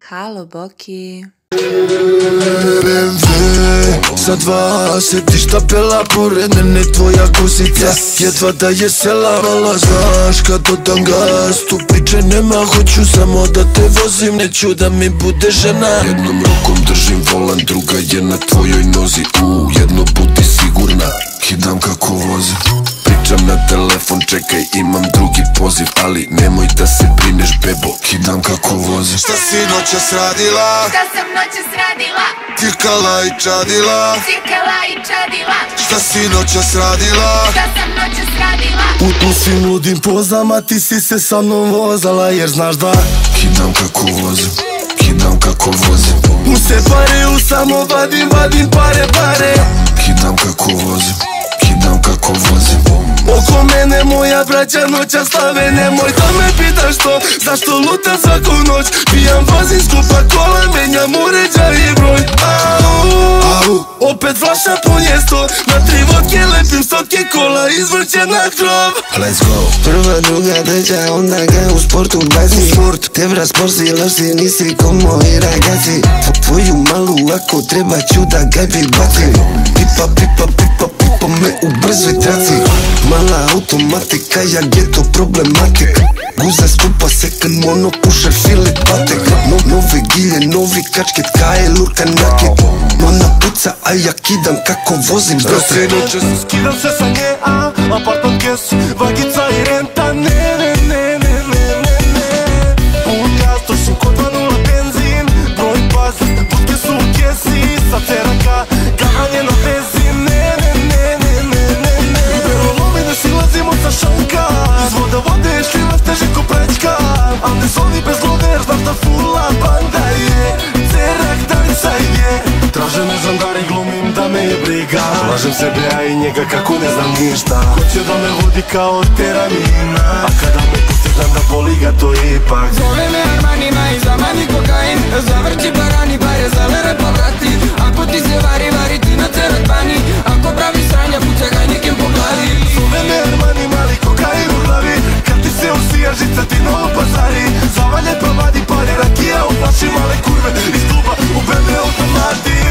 Halo Boki. BMW sa 20 i štapela pored mene tvoja kosica. Jedva da je sela mala, znaš kad dodam gas. Tu priče nema, hoću samo da te vozim, neću da mi bude žena. Jednom rukom držim volan, druga je na tvojoj nozi. Jedno budi sigurna, kidam kako vozim. Pričam na telefon, čekaj imam drugi poziv, ali nemoj da se brineš bebo, kidam kako vozim. Šta si noćas radila? Šta sam noćas radila? Cirkala i čadila? Cirkala i čadila. Šta si noćas radila? Šta sam noćas radila? U svim ludim pozama ti si se sa mnom vozala, jer znaš da kidam kako vozim, kidam kako vozim. U se pare u samo vadim pare. Kidam kako vozim, kidam kako vozim. Oko mene moja braća noća slave, nemoj da me pitaš to, zašto lutam svaku noć. Pijam, vozim skupa kola, menjam uređaj i broj. Opet flaša punje 100, na 3 vodke lepim stotke kola, izvrće na krov. Let's go. Prva, druga, treća, onda ga u sportu bazi. Te vrat sporsilaš si, nisi ko moji ragazzi. Tvoju malu ako treba ću da ga pribacim. Pipa me u brzoj traci. Mala automatika, ja geto problematik. Guza skupa second mono pusher filet patek. Nove gilje, novi kačket, kaje lurka nakit. Ona puca, a ja kidam kako vozim brate. Skidam se sa nje, apartman kes, vagica i renta. Ne pun gas, trošim kod 2.0 benzin. Broj pas, vodke su u kesi. Sa teraka, ganje na vezi. Ne Verolovi ne silazimo sa šanka. Iz voda vode šljivaš teže ko prečka. A ne zoni bez lode jer znaš da fula banda je. Cerak danica je. Traže me žandari, glumim da me je briga. Lažem sebe, a i njega kako ne znam ništa. Hoće da me vodi kao teramina. A kada me pusti znam da boli ga to ipak. Zove me Armanima i zamani kokain. Zavrći barani, bare zavere pa vrati. Ako ti se vari ti na cerat bani. Ako pravi sranja, puća ga nekim po glavi. Zove me Armani, mali kokain u glavi. Kad ti se usija žica ti novo pazari. Zavalje pa vadi pari, rakija u flaši, male kurve iz kluba u BMW automatik.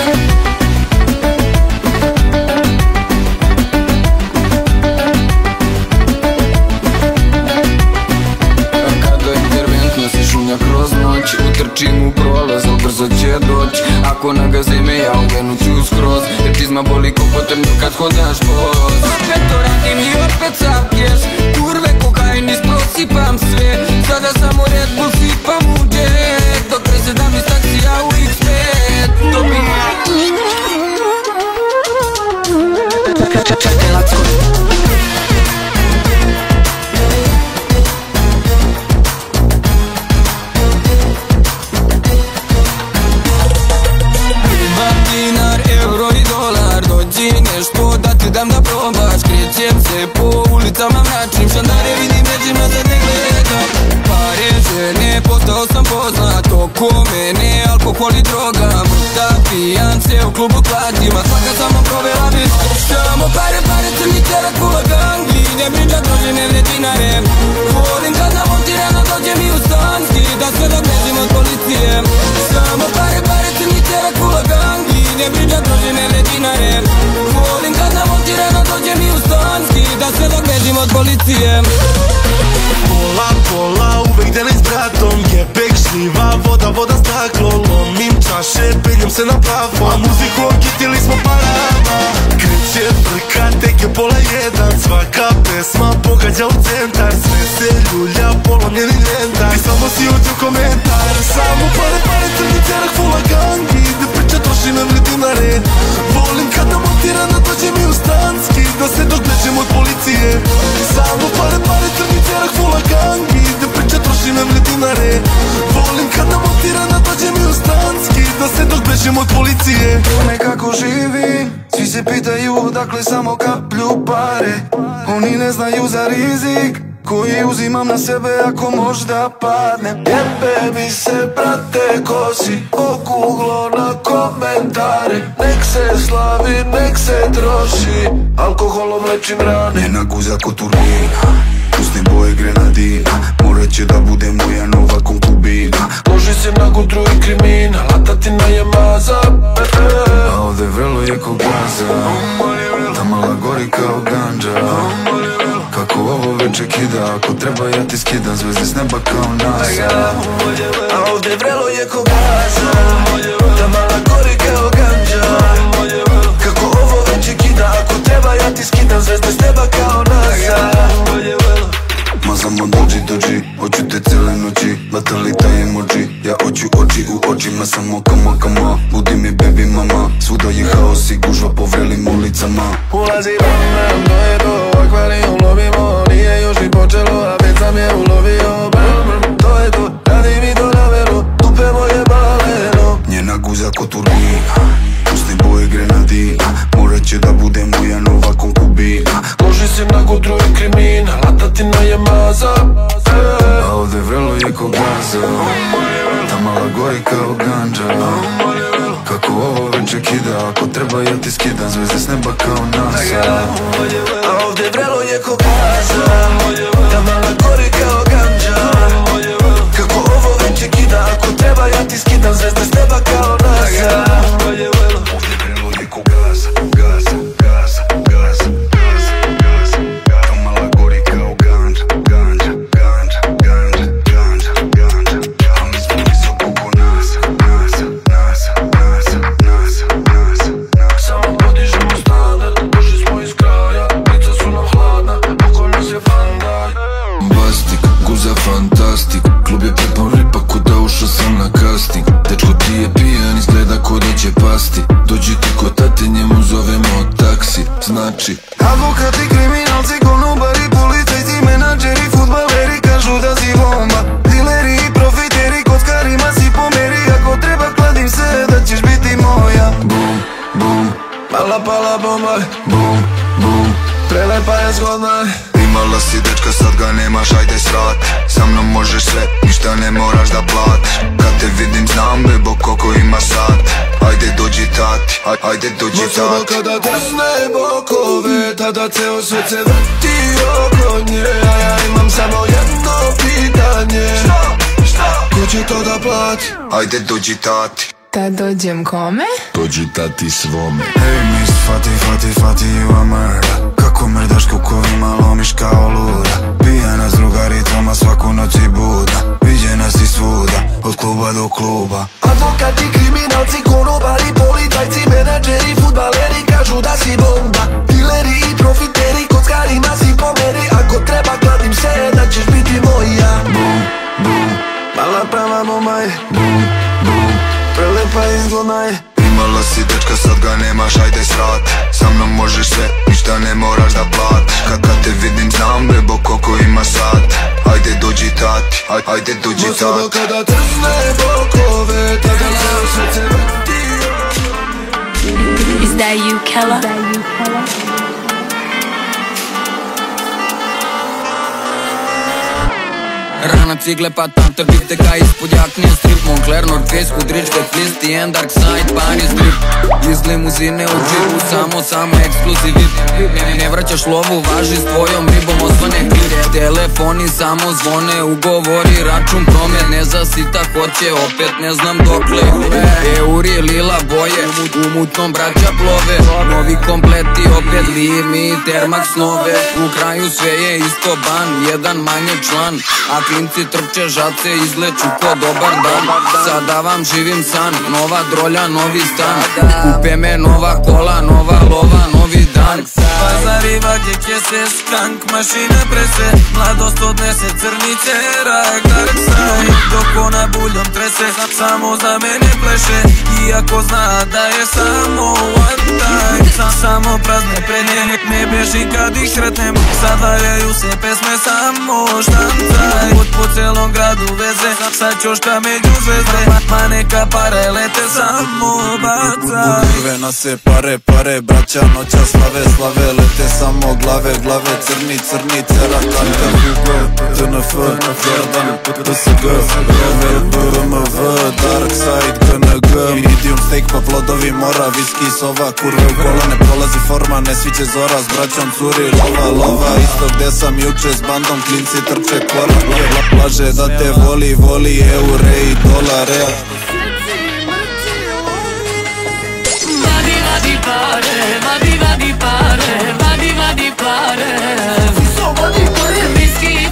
Kroz noć, utrčim u prolaz, al brzo će doć. Ako nagaze me, ja ugenu ću skroz. Jer čizma boli ko potrnju kad hodaš voz. Opet to radim i opet sav keš. Kurve, kokain, isprosipam sve. Sada samo Red Bull sipam u jet. Dok presedam iz taksija u X5. Dobim čekaj, let's go. Nešto da ti dam da probaš. Krećem se po ulicama mračnim. Žandare vidim, ređima sad ne gledam. Pare, žene, postao sam poznat. Oko mene, alkohol i droga. Mrta, pijan se u klubu klađima. Svaka samo provela bi. Samo pare, crni terak, pula gangi. Ne priča drože, ne vre dinare. Volim kad namontirano dođe mi u stanski. Da sve dok bežim od policije. Samo pare, crni terak, pula gangi. Ne priča drože, ne vre dinare. Volim kad namontirano dođe mi u stanski. Da sve dok bežim od policije. Pola, uvek deli s bratom. Jebek šljiva, voda staklo. Lomim čaše, penjem se na plafon. A muziku okitili smo parama. Kreće frka, tek je 12:30. Svaka pesma pogađa u centar. Sve se ljulja, polomljeni rentar. I samo si uđu komentar. Samo pare, crni cerak, fula gangi. Da priča troši me vli dinare. Volim kad namontirano dođe mi u stanski. Da se dok bežem od policije. Samo pare, crni cerak, fula gangi. Da priča troši me vli dinare. Volim kad namontirano dođe mi u stanski. Da se dok bežem od policije. Nekako živim, svi se pitaju odakle samo kaplju pare. Oni ne znaju za rizik koji uzimam na sebe ako možda padnem. Jebe mi se brate kosi, okuglo na komentare. Nek se slavi, nek se troši, alkoholom lečim rane. Njena guza ko turbina, pustim boje grenadina. Morat će da bude moja nova konkubina. Loži se nakon skida, ako treba ja ti skidam zvezde s neba kao NASA. A ovdje vrelo je ko gaza, ta mala gori kao ganđa. Kako ovo već kida, ako treba ja ti skidam zvezde s neba kao NASA. Mazamo dođi, hoću te cijele noći, latali taj emoji. Ja oči u očima, samo kama, budi mi baby mama. Svuda je haos i gužva po vrelim ulicama. Ulazi bam, to je to, akvarijum lovimo. Nije još ni počelo, a već sam je ulovio. Bam, to je to, radi mi to na velu, tupe moje baleno. Njena guza ko turbina, usne boje grenadina. Morat će da bude moja nova konkubina. Loži si na kutru i kriminal, a tatina je maza. A ovdje vrelo je ko gaza, ta mala gori kao ganđa. Kako ovo večer kida, ako treba ja ti skidam zvezde s neba kao NASA. A ovdje vrelo je ko gaza, ta mala gori kao ganđa. Kako ovo večer kida, ako treba ja ti skidam zvezde s neba kao NASA. Ovdje vrelo je ko gaza, ta mala gori kao ganđa. A mi smo visoko ko NASA. Samo podižemo standard, došli smo iz kraja. Lica su nam hladna, oko nas je vandaj. Bastik, guza fantastik, klub je prepon ripa kuda ušao sam na casting. Dečko ti je pijan, izgleda ko da će pasti. Dođi ti ko tate, njemu zovemo taksi. Znači Advokati, kriminalci, konobari, policajci, menadžeri, fudbaleri kažu da si bomba. Dileri i profiteri, kockarima si pomeri. Ako treba kladim se da ćeš biti moja. Bum, bum, Pala bomba, bum, bum. prelepa je zgodna. Imala si dečka, sad ga nemaš, ajde srat. Sa mnom možeš sve, ništa ne moraš da platiš. Kad te vidim znam bebo koliko ima sat. Ajde dođi tati, ajde dođi Samo tati. kada drsne bokove, tada ceo svet se vrti oko nje. A ja imam samo jedno pitanje, ko će to da plati? Ajde dođi tati. Da dođem kome? dođi tati svome. Hey miss Fati, you a murder. Kako mrdaš kukovima, lomiš kao luda. Pijana s drugaricama, svaku noć i budna. Viđena si svuda, od kluba do kluba. Advokati, kriminalci, konobari, policajci, menadžeri, fudbaleri kažu da si bomba. Dileri i profiteri, kockarima si pomeri. Ako treba kladim se da ćeš biti moja. Bum, bum, Mala prava bomba je, bum, bum. prelepa i zgodna je. Imala si dečka, sad ga nemaš, ajde srat. Sa mnom možeš sve, ništa ne moraš da platiš. Kad te vidim znam bebo koliko ima sat. Ajde dođi tati, ajde dođi Samo tati. kada drsne bokove, tada ceo svet se vrti. Is that you, Kella? Rana cigle pa tanter bite ka ispod jakne strip Moncler, North Face, Kudrić, Flisti and Dark Side, Paris drip Iz limuzine u džipu, samo ekskluziv Ne vraćaš lovu, važi s tvojom ribom osvane klip Telefoni samo zvone, ugovori, račun promet Ne zasita, hoće opet, ne znam dokle Euri, lila boje, u mutnom braća plove Novi kompleti, opet limi, termak snove U kraju sve je isto ban, jedan manje član A klinci trče žace, izleću ko dobar dan Sada vam živim san, nova drolja, novi stan Kupe me nova kola, nova lova, novi dan Pazariva gdje će se skank, mašine prese Mladost odnese crnice, rak, dark side Dok ona buljom trese, samo za mene pleše Iako zna da je samo one time Samo prazne prednje, ne beži kad ih sretnem Savajaju se pesme, samo štancaj Po celom gradu veze, sad ćoška među zvezde Ma neka pare lete, samo bacaj Crvena se pare, braća noća slave Lete samo glave, crni, ceratanka Hugo, TNF, Jordan, TSG RMV, Dark Side, KNG Medium steak pa plodovi mora, viski sova Kurve u kolone, prolazi forma, ne sviće zora S braćom curi, lova, isto gde sam juče S bandom klinci trče kora Laže da te voli, eure i dolare Vadi pare, vadi pare, vadi pare Viski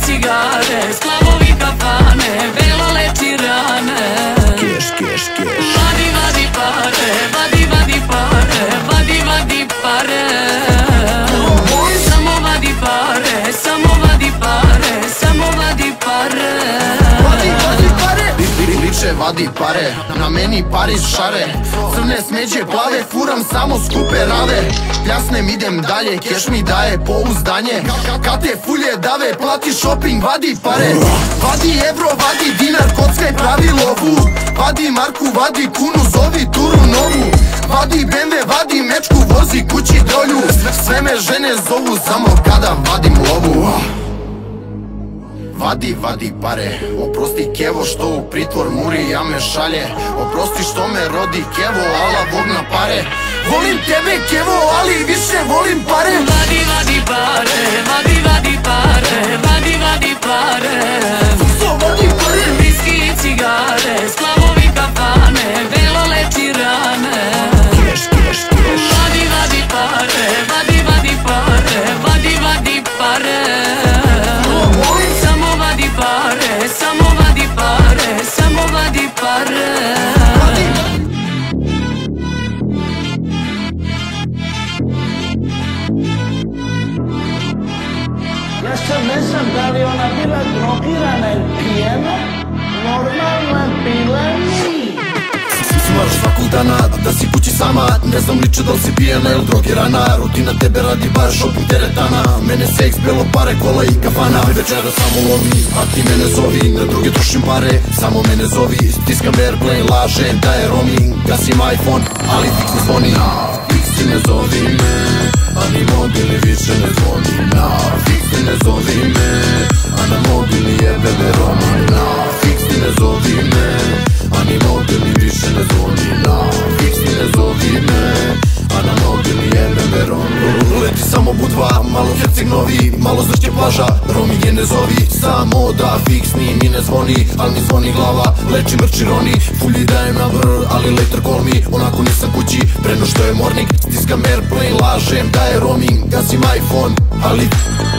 više vadi pare. Na meni Pariz šare, crne smeđe plave, furam samo skupe rave. Pljasnem idem dalje, keš mi daje pouzdanje. Kad te fulje dave, plati shopping, vadi pare. Vadi evro, vadi dinar, kockaj pravi lovu. Vadi marku, vadi kunu, zovi turu novu. Vadi BMW, vadi mečku, vozi kući dolju. Sve me žene zovu samo kada vadim lovu. Vadi pare, oprosti kevo što u pritvor muri ja me šalje. Oprosti što me rodi kevo, ala Bog na pare. Volim tebe kevo, ali više volim pare. Vadi pare, vadi pare, vadi pare. Vadi pare, viski i cigare, splavovi kafane, velo leči rane. Vadi pare, vadi pare, vadi pare. Samo vadi pare, samo vadi pare, samo vadi pare. Ja sad ne znam da li ona bila drogirana ili pijena, normalno je bila nije. Moraš svakog dana da si kući sama. Ne znam liče da li si pijena ili drogirana. Rutina tebe radi bar shopping teretana. Mene seks, belo pare, kola i kafana. Večera samo lovi, a ti mene zovi. Na druge trošim pare, samo mene zovi. Stiskam airplane, lažem da je roaming. Gasim iPhone, ali fiks ne zvoni. Fiksi ne zovi me, a ni mobili više ne zvoni. Fiksi ne zovi me, a na mobili je bebe romina. Fiksi ne zovi me, a ni mobili više ne zvoni. Fiksi ne zovi me, a na mobili je bebe romina. Leti samo Budva, malo Herceg Novi, malo Zrće plaža, roaming je ne zovi. Samo da fiksni mi ne zvoni, al mi zvoni glava, leči mrči roni. Fulji dajem na vrr, ali later call me, onako nisam kući, preno što je morning. Stiskam airplane, lažem da je roaming, gasim iPhone, ali...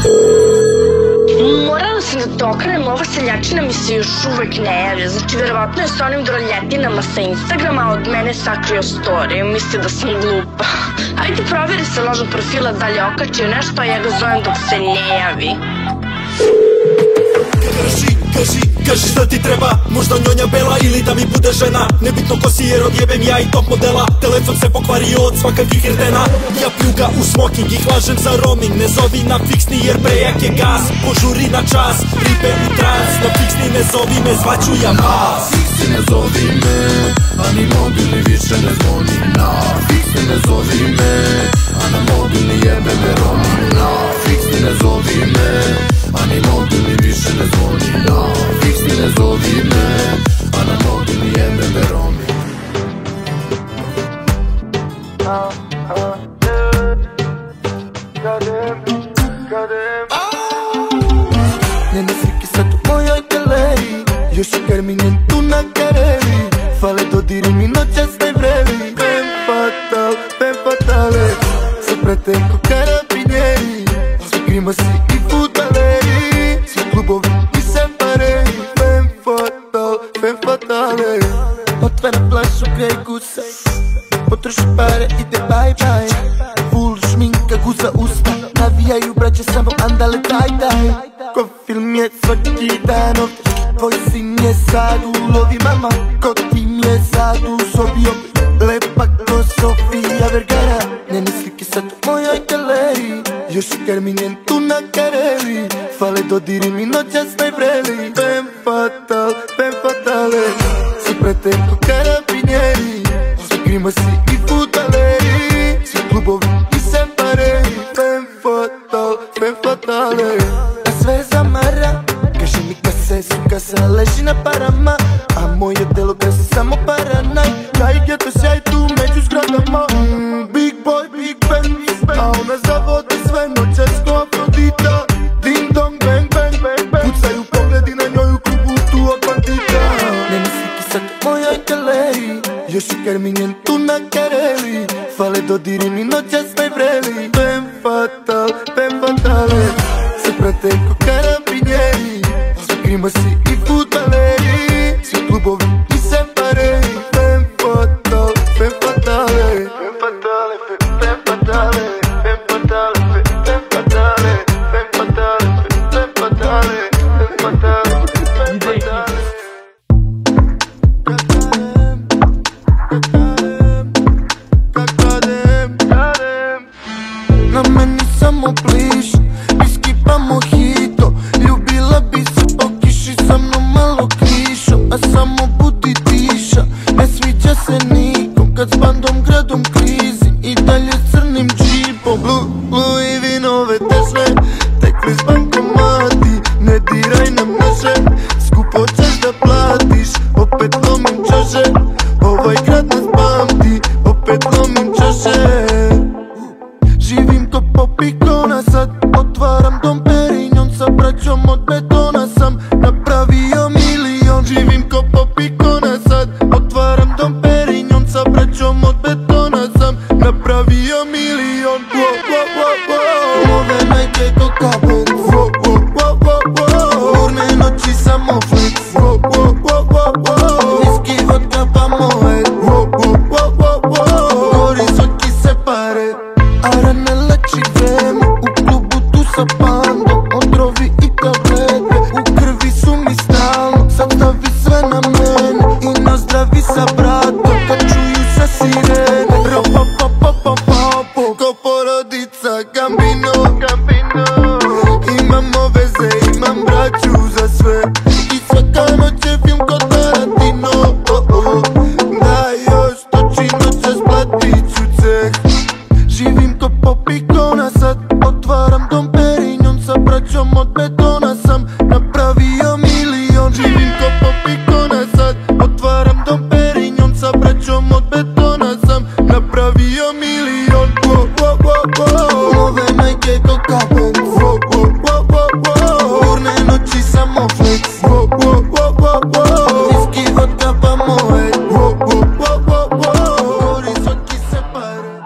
Morala sam da te okrenem, ova seljačina mi se još uvek ne javlja. Znači, verovatno je sa onim droljetinama sa Instagrama od mene sakrio story. Misli da sam glupa. Ajde, proveri se lažnog profila da li je okačio nešto, a ja ga zovem dok se ne javi. Kaži šta ti treba, možda njonja bela ili da mi bude žena. Nebitno ko si jer odjebem ja i top modela. Telefon se pokvario od svakakih rdena. Ja pljuga u smoking i hlažem za roaming. Ne zovi na fiksni jer prejak je gas. Požuri na čas, ribe u trans. Na fiksni ne zovi me, zvaću ja vas. Fiksi ne zovi me, a ni mobili više ne zvoni. Fiksi ne zovi me, a na mobili je bebe romina. Fiksi ne zovi me, a ni mobili više ne zvoni. Fiksi ne zovi me, a na mobili je bebe romina. Njene slike sad u mojoj galeriji, još je Carmine tu na kareli. Fale dodiri mi noćas ne vreli. Femme fatale, se pretenko karabinjeri. Svi grimosi i fudbaleri, svi klubovi i semparei. Femme fatale, otvara flašu kraj gusa, potroši pare, ide bye bye. Full šminka, guza usta, navijaju braće samo andale daj. Ko film je svaki dan ovdje, tvoj sin je sad u lovi mama. Ko tim je sad u sobi opet, lepa ko Sofia Vergara. Njene slike sad u mojoj galeriji, još je Carmine tu na kareli. Fale dodiri mi noćas ne vreli. Femme fatale, si pretenko karabinjeri. Svi grimosi i fudbaleri, svi klubovi i semparei. Femme fatale, a sve zamara. Kaži mi kad se suka leži na parama, a moje telo gasi samo paranaj. Taj geto sjaj tu među zgradama. Big boy, big bang, a ona zavodi sve noćas ko Afrodita. Ding dong, bang, bang, bang, bang. Pucaju pogledi na njoj u klubu tu od bandita. Njene slike sad u mojoj galeriji, još je Carmine tu na kareli. Fale dodiri mi noćas ne vreli. Femme fatale, se pretenko karabinjeri. Svi grimosi i fudbaleri, svi klubovi i semparei. Femme fatale, femme fatale, femme fatale, femme fatale, femme fatale, femme fatale, femme fatale, femme fatale, femme fatale, femme fatale. samo budi tiša. Ne sviđa se nikom kad s bandom gradom klizi i dalje s crnim džipom. Louis vinove teže, tekli s bankomati. Ne diraj na mreže, skupo ćeš da platiš. Opet lomim čaše, ovaj grad nas pamti. Opet lomim čaše. Živim ko popikona sad, otvaram dom Perignon. Sa braćom od betona sam napravio milion. Živim ko popikona sad, otvaram dom Perignon. Sa braćom od betona sam napravio milion. Ove Nike Coca Benz, burne noći samo flex. Whisky, vodka pa Moet, gori sotki se pare. Ara ne leči vreme, u klubu tu sa bandom. Otrovi i tablete, u krvi su mi stalno. Sad stavi sve na mene i nazdravi sa bratom. Kad čuju se sirene, ro-pa-pa-pa-pa-pa-po. Ko porodica Gambino, imamo veze, imam braću za sve. I svaka noć je film kod Tarantino. Da još toči noćas platit ću ceh. Živim ko popikona sad, otvaram dom Perignon. Sa braćom od betona sam napravio milion. Živim ko popikona sad, otvaram dom Perignon. Sa braćom od betona sam napravio milion. Ove Nike Coca Benz, burne noći samo flex. Whisky, vodka pa Moet, gori sotki se pare.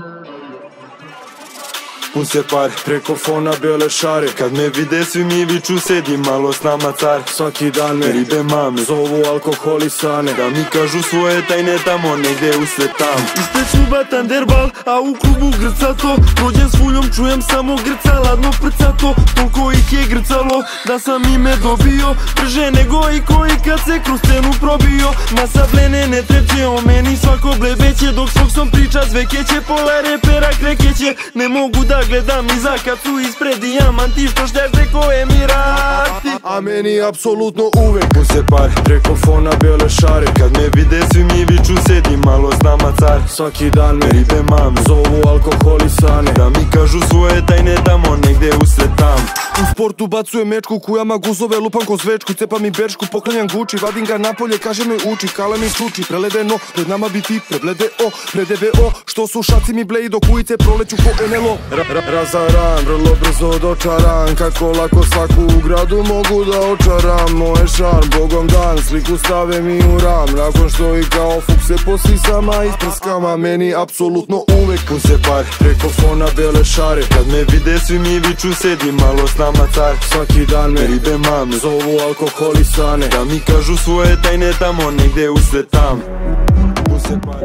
Puse par preko fona bele šare. Kad me vide svi mi viču sedi malo s nama car. Svaki dan me ribe mame zovu alkoholisane. Da mi kažu svoje tajne tamo negde usred tam. Ispred kluba Thunderball, a u klubu grcato. Prođem s fuljom, čujem samo grca, ladno prcato. Toliko ih je grcalo da sam ime dobio. Brže nego i koji kad se kroz scenu probio. Masa blene ne treće, o meni svako blebeće. Dok svog sam priča zvekeće, pola repera krekeće. Ne mogu da gledam iza kad su ispred dijamanti. Što šljajte ko Emirati. A meni apsolutno uvek puse par preko fona bele šare. Kad me vide svi mi viču sedi malo s nama car. Svaki dan me ribe mame zovu alkoholisane. Da mi kažu svoje tajne tamo negde usred tam. U sportu bacujem mečku, kujama guzove, lupam ko zvečku. Cepam i bečku, poklanjam Gucci. Vadim ga napolje, kaže mi uči, kale mi sluči. Preledeno, pred nama biti, preblede o, predebe o. Što su šaci mi bleji, dok ulice proleću ko NLO. Razaran, vrlo brzo dočaran. Kako lako svaku u gradu mogu da očaram. Moje šarm, bogom dan, sliku stave mi u ram. Nakon što i kao fuk se posisama isprskama. Meni apsolutno uvek puse par preko fona bele šare. Kad me vide svi mi viču sedi malo s nama car. Svaki dan me ribe mame zovu alkoholisane. Da mi kažu svoje tajne tamo negde usred tam. Puse par.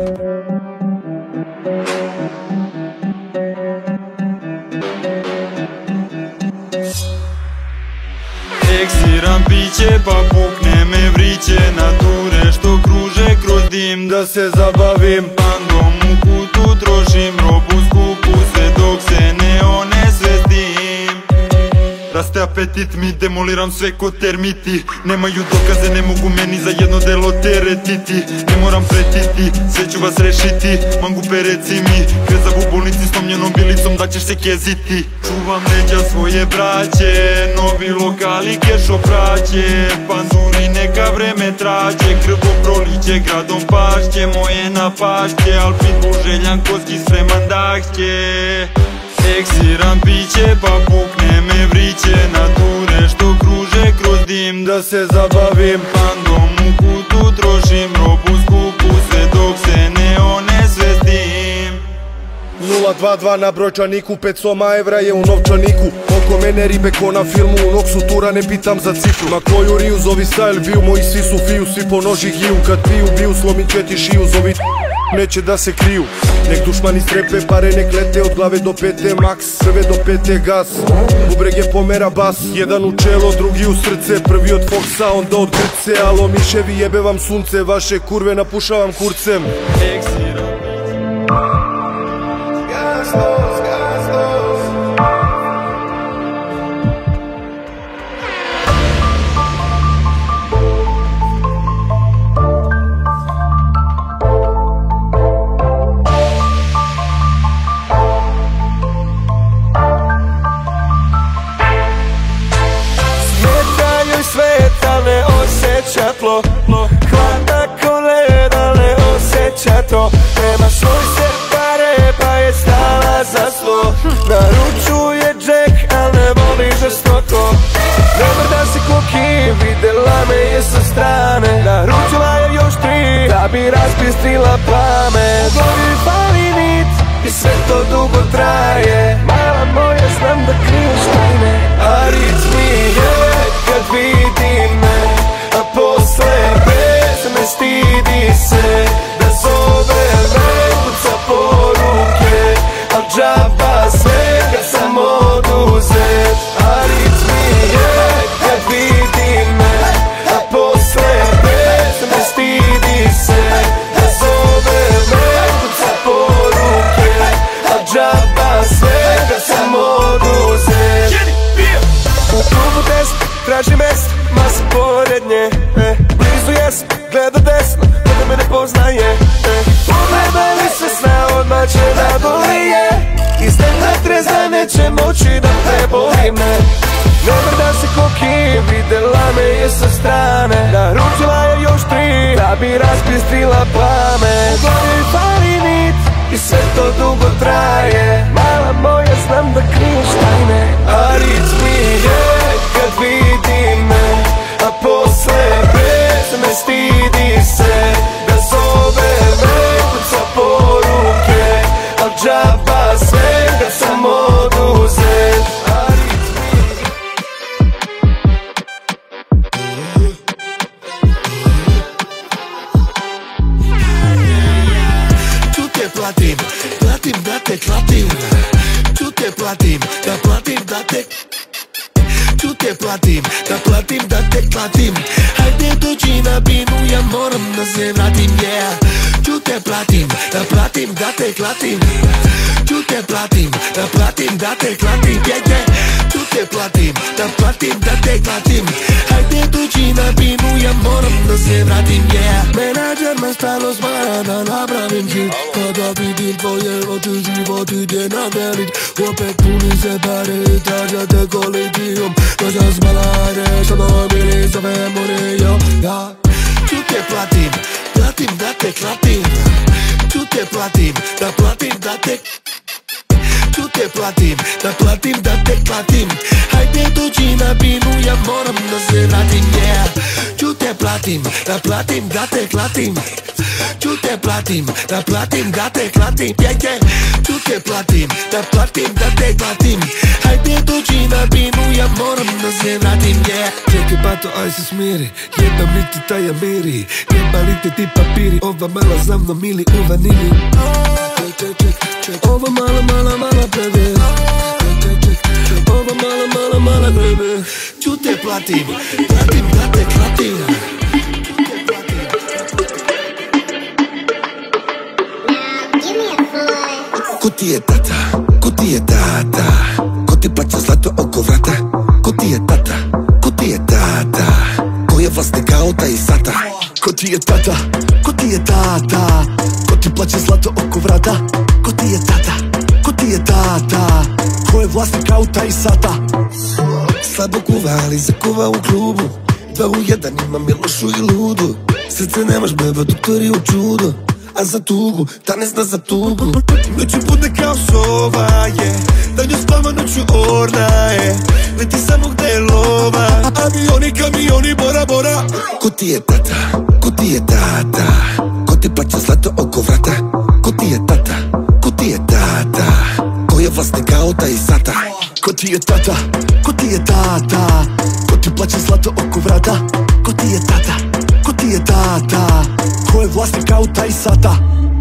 Eksiram piće pa pukne me vriće. Na ture što kruže kroz dim da se zabavim. Bandom u kutu trošim robu skupu sve dok se ne onesvestim. Raste apetit mi, demoliram sve ko termiti. Nemaju dokaze, ne mogu meni za jedno delo teretiti. Ne moram pretiti, sve ću vas rešiti. Mangupe reci mi, krezam u bolnici s lomljenom bilicom da ćeš se keziti. Čuvam leđa svoje braće, novi lokali kešo praće. Panduri neka vreme traće, krvo proliće gradom pašće. Moje napašće, al pitbull željan koski spreman dahće. Eksiram piće pa pukne me vriće. Na ture što kruže kroz dim da se zabavim. Bandom u kutu trošim robu skupu sve dok se ne onesvestim. 022 na brojčaniku, 500 evra je u novčaniku. Oko mene ribe ko na filmu, u noksu tura ne pitam za cifru. Na koju riju zovi style view, moji svi su fiju, svi po noži giju. Kad piju biju slomit će ti šiju, zovi neće da se kriju. Nek dušmani strepe, pare nek lete od glave do pete max, prve do pete gas. Bubreg je pomera bas, jedan u čelo, drugi u srce. Prvi od Foxa, onda od Grce. Alo miševi, jebe vam sunce, vaše kurve napušavam kurcem. čato. Nema svoj se pare pa je stala za sto. Naručuje Jack, al ne voli žestoko. Ne mrda se koki, videla me je sa strane. Naručila je još 3, da bi raspistrila pamet. U glavi fali nit i sve to dugo traje. Mala moja, znam da kriješ tajne. Aritmije kad vidi me, a posle bez me stidi se. Da zove me, kuca poruke, al džaba sve kad sam oduzet. Aritmije kad vidi me, a posle bez me stidi se. Da zove me, kuca poruke, al džaba sve kad sam oduzet. U klubu 10 traži mest, masa pored nje. Blizu jesam, gleda desno, kada me ne poznaje. Pogledali se sna, odmah će da boli je. Iznad treza neće moći da preboli me. Ne mrda se koki, videla me je sa strane. Naručila je još 3, da bi raspistrila pamet. U glavi fali nit i sve to dugo traje. Mala moja, znam da kriješ tajne. Aritmije kad vidi me, a posle bez me stidi se. Da zove me, kuca poruke, al džaba sve kad sam oduzet. Ću te platim, platim da te klatim. Ću te platim, da platim da te. Ću te platim, da platim da te klatim. Hajde dođi na binu, ja moram da se vratim, yeah. Ću te platim, da platim da te klatim. Ću te platim, da platim da te klatim, yeah, yeah. Ću te platim, da platim da te klatim. Hajde dođi na binu, ja moram da se vratim, yeah. Menadžer me stalno smara da napravim hit. Kada vidim tvoje oči, život ide na delit. Opet puni se pare, traža te kolitijom. Dođa smalare, što dobili zove morejo, ja. Ću te platim, platim da te klatim. Ću te platim, da platim da te. Ću te platim, da platim da te klatim. Hajde dođi na binu, ja moram da se vratim, yeah. Ću te platim, da platim da te klatim. Ću te platim, da platim da te klatim, yeah, yeah. Ću te platim, da platim da te klatim. Hajde dođi na binu, ja moram da se vratim, yeah. Čekaj bato, aj se smiri, jednom niti taj miri. Jebali te ti papiri, ova mala za mnom ili u vanili. Ova mala bebe. Ova mala bebe. Ću te platim, platim da te klatim. Ko ti je tata, ko ti je tata, ko ti plaća zlato oko vrata. Ko ti je tata, ko ti je tata, ko je vlasnik auta i sata. Ko ti je tata, ko ti je tata, ko ti plaća zlato oko vrata. Ko ti je tata, ko ti je tata, ko je vlasnik auta i sata. Slabo kuva, ali zakuva u klubu. 2 u 1 ima Milošu i Ludu. Srce nemaš beba, doktor je u čudu. A za tugu, ta ne zna za tugu. Noću bude kao sova je, danju spava, noću orna je. Leti samo gde je lova, avioni, kamioni, bora, bora. Ko ti je tata, ko ti je tata, ko ti plaća zlato oko vrata. Ko ti je tata, ko ti je tata, ko je vlasnik auta i sata. Ko ti je tata, ko ti je tata, ko ti plaća zlato oko vrata. Ko ti je tata, ko ti je tata, ko je vlasnik auta i sata.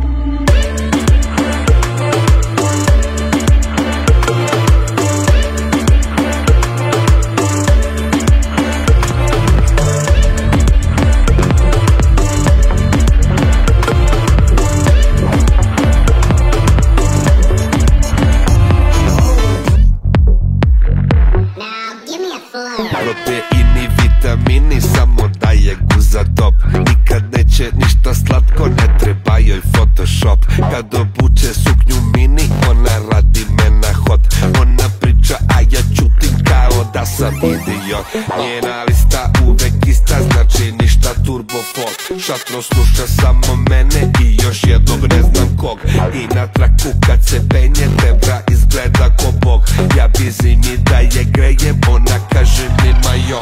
Proteini, vitamini, samo daje guza top. Nikad neće ništa slatko, ne treba joj Photoshop. Kad obuče suknju mini, ona radi me na hot. Ona priča, a ja čutim kao da sam idiot. Njena lista uvek ista, znači ništa turbo folk. Šatro sluša samo mene i još jednog ne znam kog. I na traku kad se penje Debra izgleda ko bog. Ja bi zimi da je grejem, ona kaže mi majo.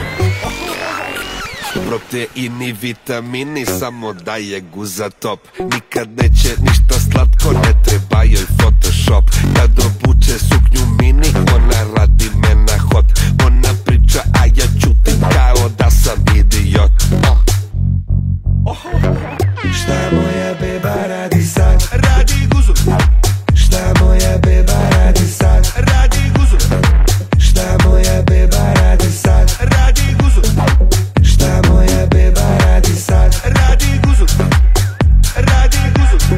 Proteini, vitamini, samo da je guza top. Nikad neće ništa slatko, ne treba joj Photoshop. Kad obuče suknju mini, ona radi me na hot. Ona priča, a ja čutim kao da sam idiot. Šta moja beba radi sad? Radi guzu. Šta moja beba radi sad? Radi guzu. Šta moja beba radi sad? Radi guzu. Šta moja beba radi sad? Radi guzu. Radi guzu.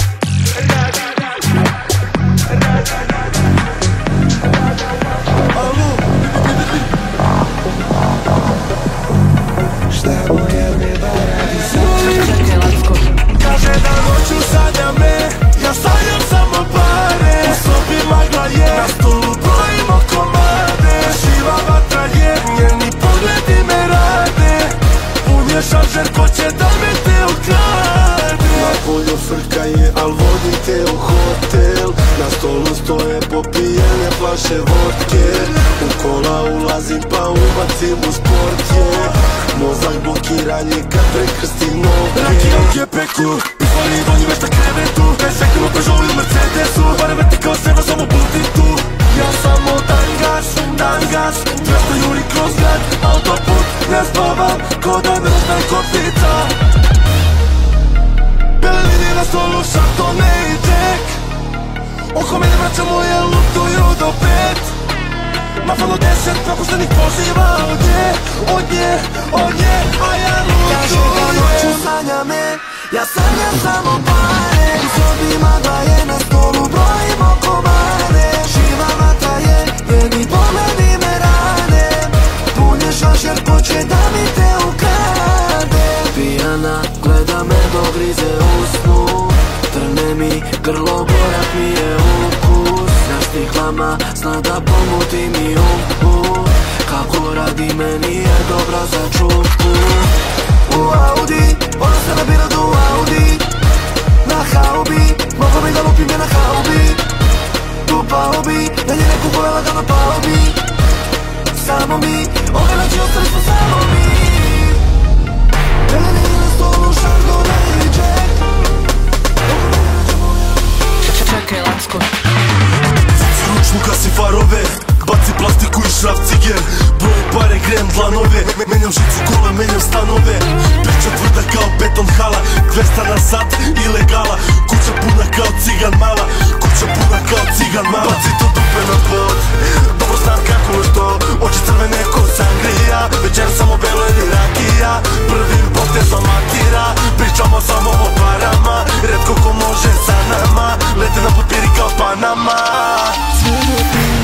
Šta moja beba radi sad? Kaže da noću sanja me, ja sanjam samo pare. U sobi magla je, na stolu brojimo komade. Živa vatra je, njeni pogledi me rade. Pun je šaržer, ko će da me te ukrade. Na polju frka je, al vodim te u hotel. Na stolu stoje popijene flaše vodke. U kola ulazim pa ubacim u sport je. Mozak blokiranje kad prekrstim noge. Rakija u gepeku, pifali donji već na krevetu. Bez sekunu Peugeot ili Mercedesu. Pare vrti kao srebro, samo putim tu. Ja samo dangaš, dangaš. 200 juri kroz grad, autoput. Ne spavam, ko da me ostaje kopica. Bele linije na stolu, šatone i džek. Oko mene vraća moje lutuju do 5. Mafan od 10 propuštenih poziva od nje, a ja lutujem. Kaže da noću sanja me, ja sanjam samo pare. U sobi magla je, na stolu brojimo komade. Živa vatra je, njeni pogledi me rade. Pun je šašer, ko će da mi te ukrade. Pijana gleda me dok grize usnu. Trne mi grlo, gorak mi je ukus. Na štiklama zna da pomuti mi upu. Kako radi meni je dobra za čupu. U Audi, ona se nabira do Audi. Na haubi, mogo bi da lupim je na haubi. Tu paubi, da je neku pojela ga na paubi. Samo mi, ove noći ostali smo samo mi. Beleni na stolu, šardone i džek. Čekaj, Lacko. Ručnu gasi farove, baci plastiku i šraf ciger. Broj pare, grem dlanove. Menjam žicu kola, menjam stanove. Priča tvrda kao beton hala. 200 na sat, ilegala. Kuća puna kao cigan mala. Kuća puna kao cigan mala. Baci to dupe na pod, dobro znam kako je to. Oči crvene ko sangrija. Večer samo belo ili rakija. Prvim potezom matira. Pričamo samo o parama. Redko ko može sa nama. Lete na papiri kao Panama. Sve do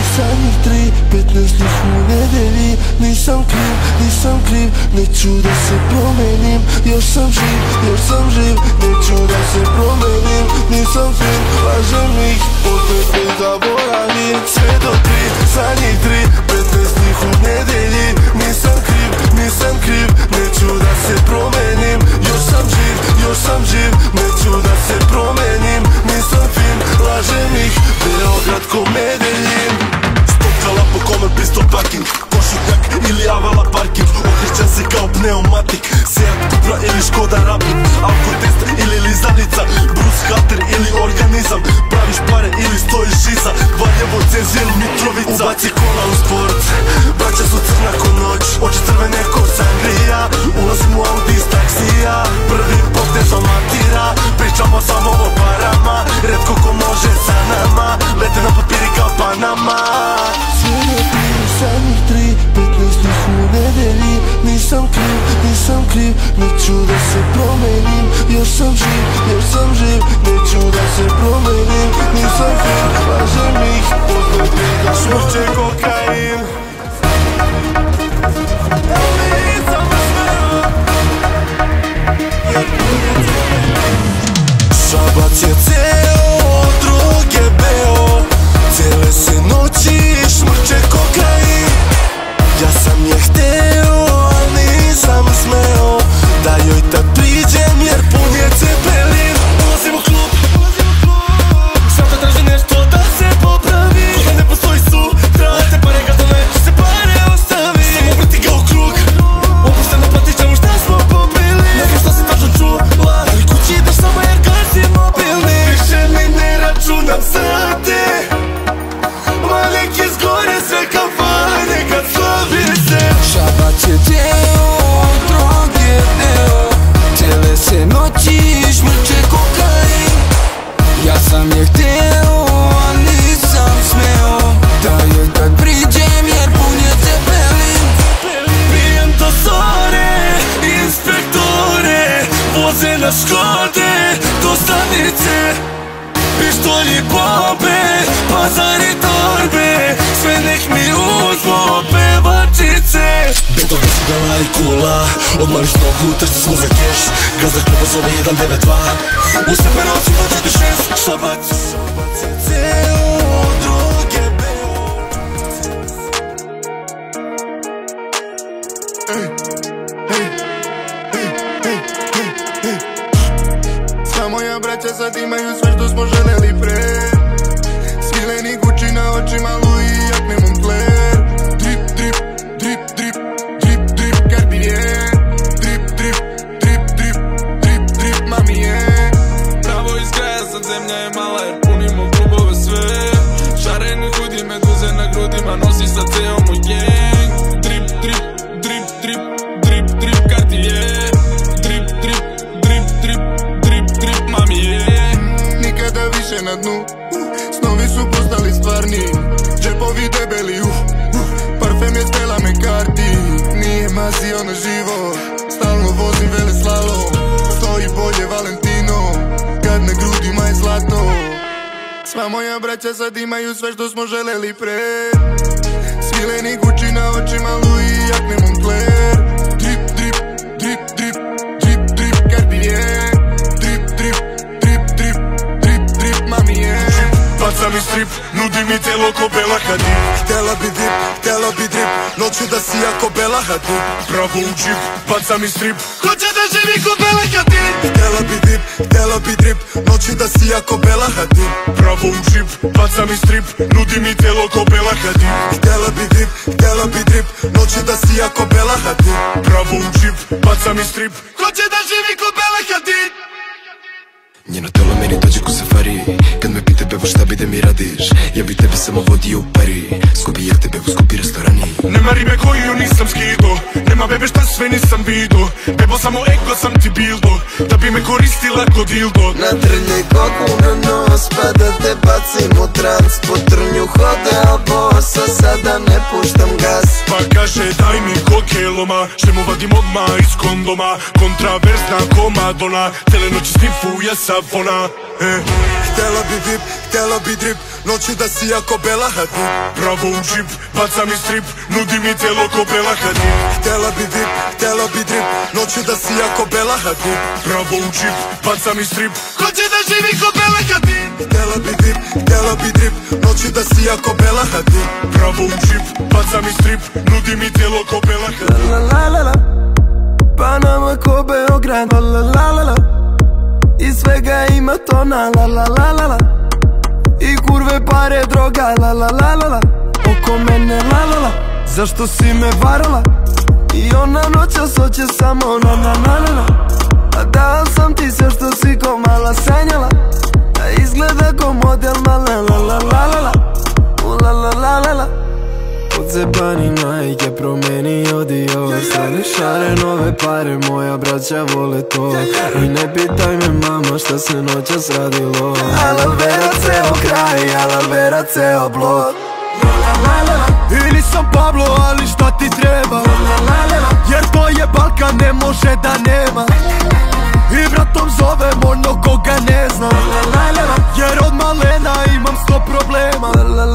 15 u nedelji. Nisam kriv, neću da se promenim. Još sam živ, neću da se promenim. Nisam fin, lažem ih, opet ne zaboravim. Sve do 3, zadnjih 3, 15 u nedelji. Nisam kriv, neću da se promenim. Još sam živ, neću da se promenim. Nisam fin, lažem ih, Beograd ko Medeljin. Stokala po komer, pistol parking. Košutnjak ili Avala parking. Okrećem se kao pneumatik. Seat Cupra ili Škoda Rapid. Alkotest ili lizanica. Bruce Hunter ili organizam. Praviš pare ili stojiš iza. Valjevo, Cezil, Mitrovica. Ubaci kola u sport, braća su crna ko noć. Oči crvene ko sangrija. Ulazim u Audi iz taksija. Prvim potezom matira. Pričamo samo o parama. Redko ko može sa nama. Lete na papiri kao Panama. Sve do 3, zadnjih 3, 15 u nedelji. Nisam kriv, neću da se promenim. Još sam živ, neću da se promenim. Nisam kriv, lažem ih, opet ne da Šmrče kokain. Šabac je ceo, droge beo. Cijele se noći šmrče kokain. Ja sam je hteo, al nisam smeo da joj tad noći šmrče kokain. Ja sam je hteo, a nisam smeo da je kad priđem jer pun je cepelin. Pijem to sore, inspektore voze na Škode do stanice. Pištolji, bombe, pazari, torbe, sve nek mi uzmo pevačice. Beto desigala i kula, odmah iz nogu, tršti smo za keš. Gazda kluba zove 192. U sebe noći 246, šabac ceo droge beo. Sva moja braća sad imaju sve što smo želeli pre. Svileni Gucci na očima, Louis jakne Moncler. Drip, drip, drip, drip, drip, drip, Cartier. Drip, drip, drip, drip, drip, drip, mami je. Pravo iz kraja, sad zemlja je mala jer punimo klubove sve. Šareni hudi, meduze na grudima, nosi sa ceo moj gang. Drip, drip, drip, drip, drip, drip, Cartier. Drip, drip, drip, drip, drip, drip, mami je. Nikada više na dnu, snovi su postali stvarni. Džepovi debeli, parfem je Stella McCarthy. Nije mazio na živo, stalno vozi vele slalom. Stoji bolje Valentino, kad na grudima je zlato. Sva moja braća sad imaju sve što smo želeli pre. Svileni Gucci na očima, Louis jakne Moncler. Drip, drip, drip, drip, drip, drip, Cartier. Drip, drip, drip, drip, drip, drip, mami je. Baca mi strip, nudi mi telo ko Bela Hadid. Htjela bi dip, htjela bi drip, noću da si jako Bela Hadid. Pravo u džip, baca mi strip, hoće da živi ko Bela Hadid. Htjela bi dip, htjela bi drip, noću da si jako Bela Hadid. Pravo u džip, baca mi strip, nudi mi telo ko Bela Hadid. Htjela bi dip, htjela bi drip, noću da si jako Bela Hadid. Pravo u džip, baca mi strip, hoće da živi ko Bela Hadid. Njeno telo meni dođe ko safari. Kad me pite bebo šta bi da mi radiš, ja bi tebe samo vodio u pari. Skupi jehte bebo, skupi restorani. Nema ribe koju nisam skido, nema bebe šta sve nisam vidio. Bebo samo ego sam ti bildo, da bi me koristila ko dildo. Natrljaj koku na nos pa da te bacim u trans. Po trnju hode al bosa, sada ne puštam gas. Pa kaže daj mi kokeloma, što mu vadim odmah iz kondoma. Kontraverzna komadona, tele noći snifuje savona. Htjela bi dip, htjela bi drip, noću da si jako Bela Hadid. Pravo u džip, baca mi strip, nudi mi telo ko Bela Hadid. Htjela bi dip, htjela bi drip, noću da si jako Bela Hadid. Pravo u džip, baca mi strip, hoće da živi ko Bela Hadid. Htjela bi dip, htjela bi drip, noću da si jako Bela Hadid. Pravo u džip, baca mi strip, nudi mi telo ko Bela Hadid. La la la la, Panama ko Beograd, la la la la. I svega ima tona, la la la la la. I kurve, pare, droga, la la la la la. Oko mene, la la la. Zašto si me varala? I ona noćas hoće samo na na na na na. A dao sam ti sve što si ko mala sanjala. A izgleda ko model mala, la la la la la. La la la la la. Odzebani majke promeni odio. Strane šare, nove pare, moja braća vole to. I ne pitaj me mama šta se noćas radilo. Alavera ceo kraj, alavera ceo blok. I nisam Pablo, ali šta ti treba? Jer to je Balkan, ne može da nema. I vratom zovem ono koga ne znam. Jer od malena imam 100 problema.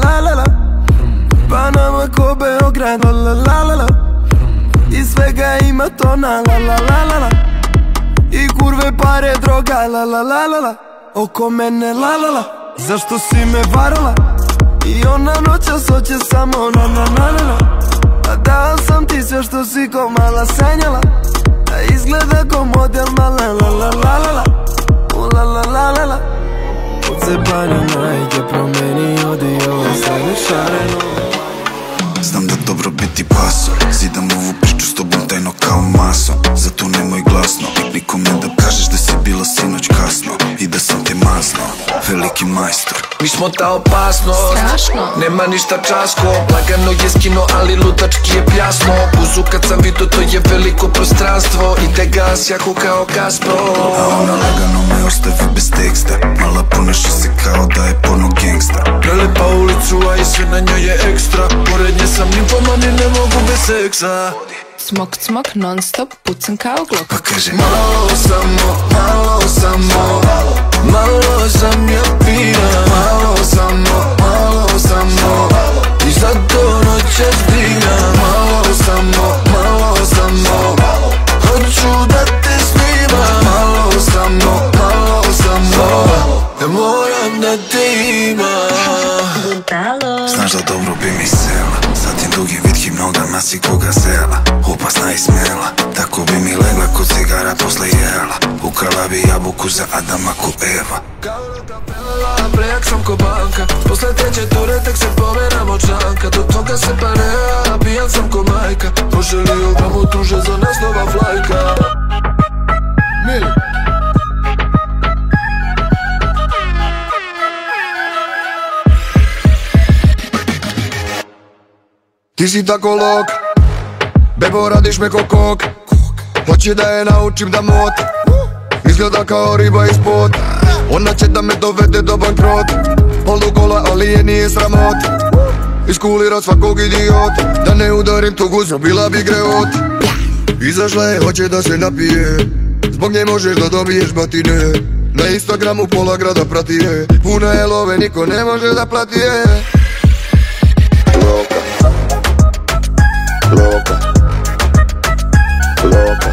Panama ko Beograd, la la la la la. I svega ima tona, la la la la la. I kurve, pare, droga, la la la la la. Oko mene, la la la. Zašto si me varala? I ona noćas hoće samo na na na na na. A dao sam ti sve što si ko mala sanjala. A izgleda ko model mala, la la la la la. La la la la la. Odzebani majke promeni odio. Strane šare, nove. Znam da dobro biti paso, zidam ovu priču s tobom tajno kao maso. Zato nemoj glasno, nikome da kažeš da si bila sinoć kasno i da sam te mazno. Veliki neki majstor. Mi smo ta opasnost, strašno. Nema ništa časko, lagano je skino, ali lutački je pljasno. Puzu kad sam vidio, to je veliko prostranstvo. Ide gas, jako kao Gazprom. A ona lagano me ostavi bez teksta, mala ponaša se kao da je porno gangsta. Prelepa ulicu, a i sve na njoj je ekstra. Pored nje sam nimfoman i ne mogu bez seksa. Smok, smok, non stop, pucam kao glok. Pa kaže malo samo, malo samo, malo sam ja pijan. Malo samo, i zato noćas dignam. Malo samo, hoću da te snimam. Malo samo, ne moram da te imam. Znaš da dobro bi mi sela, sa tim dugim vitkih nogama si koga sela. Opasna i smela, tako bi mi legla kod cigara posle jela. Ukrala bi jabuku za Adama ko Eva. Prejak sam ko banka, posle treće ture tek se pomeram od čanka. Do toga se pareja, pijan sam ko majka. Poželio da mu tuže za nas nova flajka. Mili. Ti si tako lok, bebo radiš me ko kok. Hoće da je naučim da mot, izgleda kao riba iz pot. Ona će da me dovede do bankrot, polukola ali je nije sramot. Iskulirat svakog idiot, da ne udarim tu guzu, bila bi greot. Izašla je, hoće da se napije, zbog nje možeš da dobiješ batine. Na Instagramu pola grada prati je, puna je love, niko ne može da plati je. Loka, loka, loka,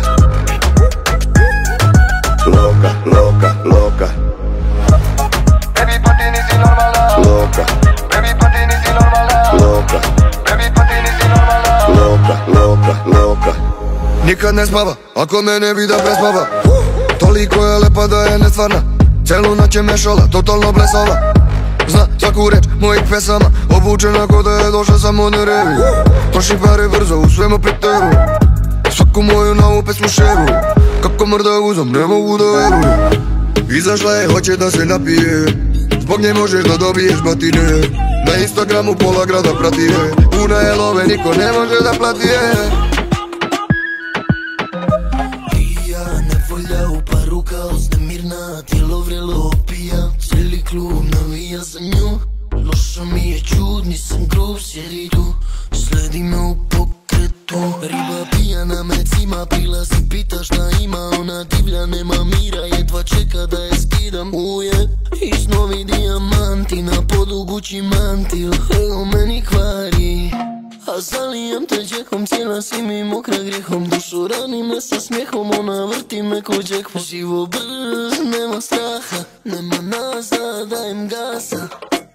loka, loka, loka. Baby pa ti nisi normalna. Loka, baby pa ti nisi normalna. Loka, baby pa ti nisi normalna. Loka, loka, loka. Nikad ne spava, ako me ne bi da prespava. Toliko je lepa da je nestvarna, celu noć je mešala, totalno blesava. Zna svaku reč mojih pesama, obučena ko da je došla sa Monerevi. Troši pare brzo, u svemu priteru, svaku moju novu pesmu šeru. Kako mrda uzom, ne mogu da verujem. Izašla je, hoće da se napije, zbog nje možeš da dobiješ batine. Na Instagramu pola grada prati je, puna je love, niko ne može da plati je. Nevolja u paru kao uznemirna, tijelo vrelo opija, cijeli klub navija za nju. Loša mi je čud, nisam grub, sjedi tu, sledi me u pokretu. Riba pijana me cima, prilazi, pita šta ima, ona divlja, nema mira, jedva čeka da je skidam. Uje, iz novi dijamanti, na podu Gucci mantil, evo meni kvari. A zalijem te džekom, cijela si mi mokra grijehom. Dušu rani me sa smijehom, ona vrti me ko džekpo. Živo brz, nema straha, nema nazad, dajem gasa.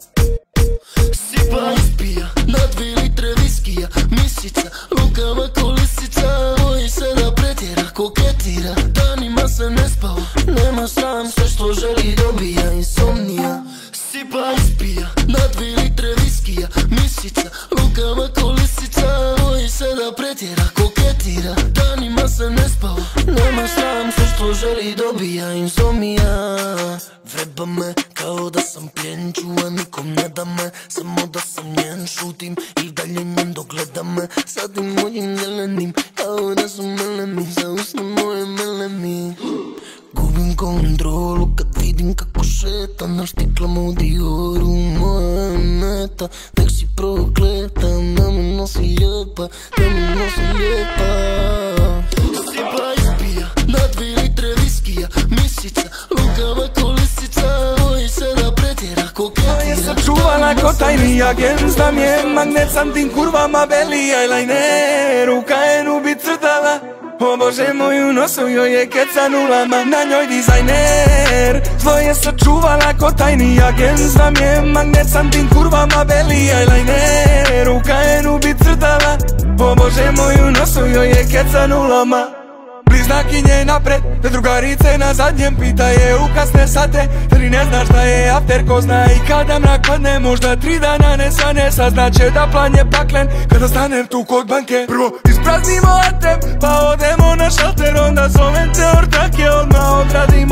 Sipa ispija, na 2 litre viskija, misica, lukava ko lisica. Boji se da pretjera, koketira, danima se ne spava. Nema sram, sve što želi dobija, insomnija. Sipa ispija, na 2 litre viskija, misica, lukava ko lisica. Boji se da pretjera, koketira, danima se ne spava. Nema sram, sve što želi dobija, insomnija. Vreba me kao da sam plijen, čuva nikom ne da me, samo da sam njen, šutim i dalje njen dok gleda me. Sa tim mojim jelenim, kao da su melemi, za usne moje melemi. Gubim kontrolu kad vidim kako šeta na štiklama u Dioru. Moja meta, nek si prokleta, da me nosi lijepa, da me nosi lijepa. Sipa ispija, na 2 litre viskija, misica, lukava ko lisica. Boji se da pretjera, koketira. To je sačuvala ko tajni agent, znam je magnet, sam tim kurvama beli eyeliner. U KN-u bi crtala, o Bože moju nosu joj je kecanulama, na njoj dizajner. Tvoje sačuvala ko tajni agent, znam je magnet, sam tim kurvama beli eyeliner. U KN-u bi crtala, o Bože moju nosu joj je kecanulama. Bliznakinje napred, te drugarice na zadnjem, pita je u kasne sate, ili ne znaš da je after, ko zna i kada mrak padne, možda 3 dana ne sane, saznaće da plan je paklen. Kada stanem tu kod banke, prvo ispraznimo atem, pa odemo na šalter, onda zovem te ortake, odmah odradimo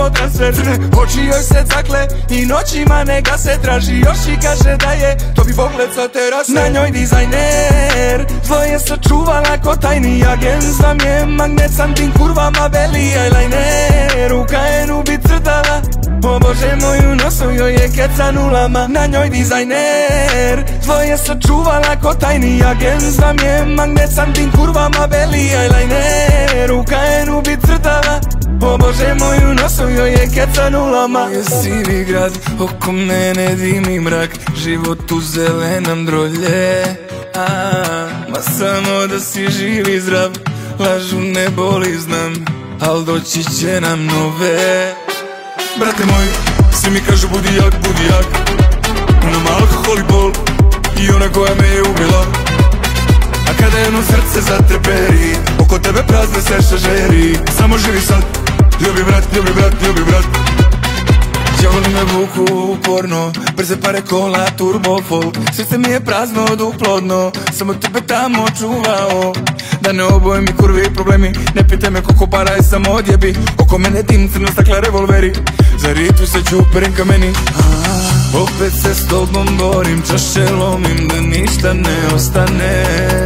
samo transfer. Oči joj se cakle i noćima ne gase. Traži još i kaže da je to bi pogled sa terase. Na njoj dizajner tvoje sačuvala ko tajni agent. Znam je magnet sam tim kurvama veli eyeliner. U KN-u bi crtala, o bože moju nosu joj je kecanulama. Na njoj dizajner tvoje sačuvala ko tajni agent. Znam je magnet sam tim kurvama veli eyeliner. U KN-u bi crtala, o bože moju nosu joj je kecanulama. Je sivi grad, oko mene dimi mrak, život u zelenom drolje. Ma samo da si živ i zdrav, lažu ne boli znam, al doći će nam nove. Brate moj, svi mi kažu budi jak, nam alkohol i bol i ona koja me je ubila. A kada jedno srce zatreperi, oko tebe prazne se šažeri. Samo živi sad, ljubi brat, ljubi brat, ljubi brat. Djavoli me vuku uporno, brze pare kola, turbo folk. Srce mi je prazno, duplodno, samo tebe tamo čuvao. Da ne oboje mi kurvi problemi, ne pitaj me koliko para je samo odjebi. Oko mene dim crno stakla revolveri, za ritvu se čuperim kameni. Opet se s tobom borim, čaše lomim da ništa ne ostane.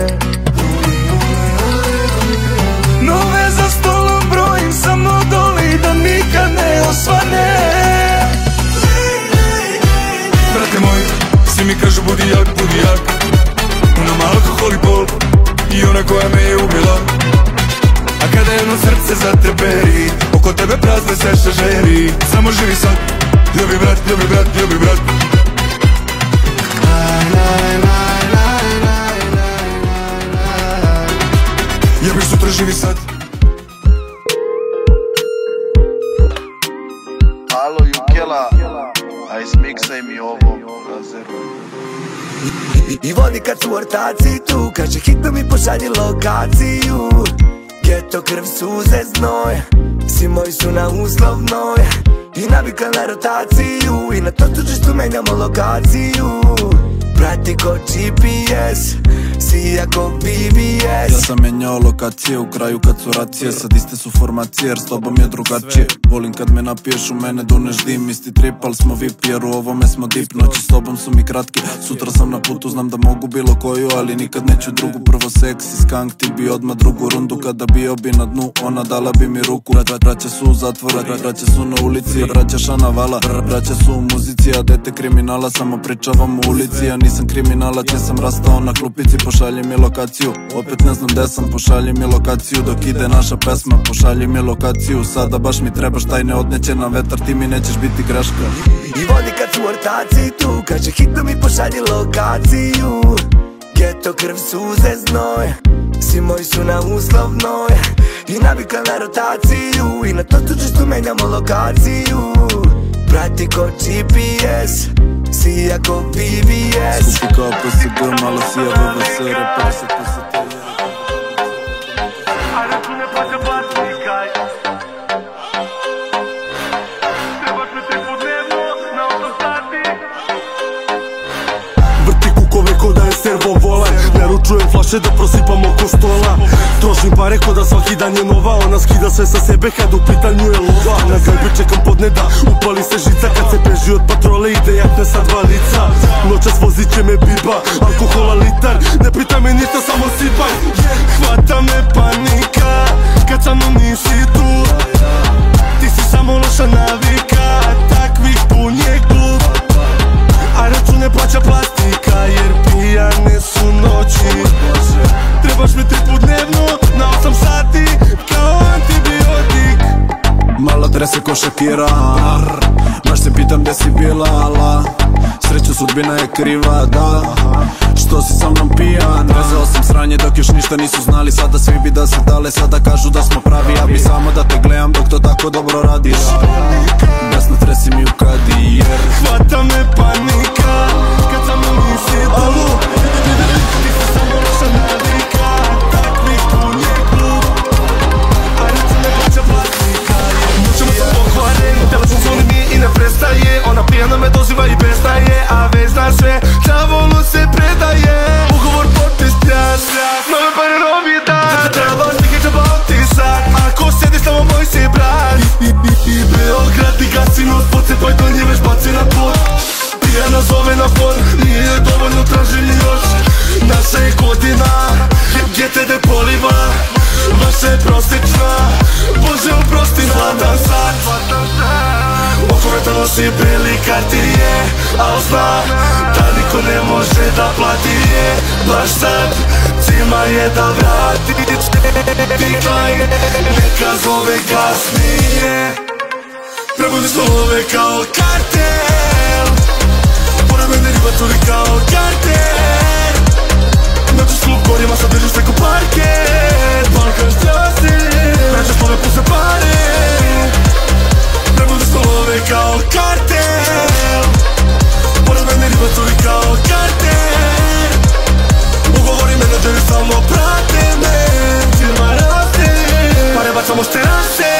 Nove za stolom brojim, samo doli da nikad ne osvane. Brate moj, svi mi kažu budi jak, nam alkohol i bol i ona koja me je ubila. A kada jedno srce zatreperi, oko tebe prazne se šažeri. Samo živi sad, ljubi brat, ljubi brat, ljubi brat. Ja bih sutra živi sad. Alo Jukela, a izmiksaj mi ovo, razeru. I vodi kad su ortaci tu, kaže hitno mi pošalji lokaciju. Geto, krv, suze, znoj, svi moji su na uslovnoj i navikla na rotaciju. I na to tržištu menjamo lokaciju. Prati ko GPS, si jako BBS. Ja sam menjao lokacije u kraju kad su racije. Sad iste su formacije jer s tobom je drugačije. Volim kad me napiješ, u mene doneš dim. Isti trip, al smo VIP jer u ovome smo dip. Noći s tobom su mi kratke, sutra sam na putu. Znam da mogu bilo koju, ali nikad neću drugu. Prvo seksi skank, ti bi odmah drugu rundu. Kada bio bi na dnu, ona dala bi mi ruku. Braća su u zatvoru, braća su na ulici. Braća šanavala, braća su u muzici. A dete kriminala, samo pričavam u ulici. Ja nisam kriminalac, ja sam rastao na klupici. Pošalji mi lokaciju, opet ne znam gde sam. Pošalji mi lokaciju dok ide naša pesma. Pošalji mi lokaciju, sada baš mi trebaš. Taj ne odneće na vetar, ti mi nećeš biti greška. I vodi kad su ortaci tu, kaže hitno mi pošalji lokaciju. Geto, krv, suze, znoj, svi moji su na uslovnoj i navikla na rotaciju. I na to tržištu menjamo lokaciju. Prati ko GPS, si jako BBS. Skupi kao PSG, malo si java VS, reper se posete. A račune plaća plastikaj, trebaš me tripodnevno na autostati. Vrti kukove ko da je servo volan, naručujem flaše da prosipam oko stola. Trošim pare ko da svaki dan je nova, ona skida sve sa sebe kad u pitanju je lova. Na gajbi čekam podneda, upali se žica kad se beži od patrole, ide jakne sa dva lica. Noćas vozit će me biba, alkohola litar, ne pitaj me ništa, samo sipaj. Hvata me panika, kad sa mnom nisi tu, ti si samo loša navika, takvih pun je klub. A račune plaća plastika, jer pijane su noći. Trebaš mi 3 put dnevno, na 8 sati, kao antibiotik. Mala drese ko Shakira, baš se pitam gde si bila, ala sreću sudbina je kriva, da. Što si sa mnom pijan, vezao sam sranje dok još ništa nisu znali. Sada svi bi da se dale, sada kažu da smo pravi. Ja bi samo da te gledam dok to tako dobro radiš. Besno tresi mi u kadi, jer hvata me panika, kad sa mnom nisi tu, ti si samo loša navika, takvih pun je klub. A račune plaća plastika, noćama sam pokvaren, telefon zvoni mi i ne prestaje. Ona pijana me doziva i bestaje, a već znaš sve, zavolu se predaje. Ugovor potpis pljaš, nove pare novi dan. Trebaš mi hitno bautisak, ako sediš tamo moj si brat. I Beograd nosi beli Cartier, al zna da niko ne može da plati je. Baš sad cima je da vrati Tiklaj, neka zove kasnije. Prebudi slove kao kartel, pored mene riba curi kao kartel. Nađu slup gorima, sad držiš preko parket. Balkan strasti, nađeš slove puse pare. Prebudi slove kao kartel, pored mene riba curi kao kartel. Ugovori menadžeri samo prate me, firma raste, pare bacamo s terase.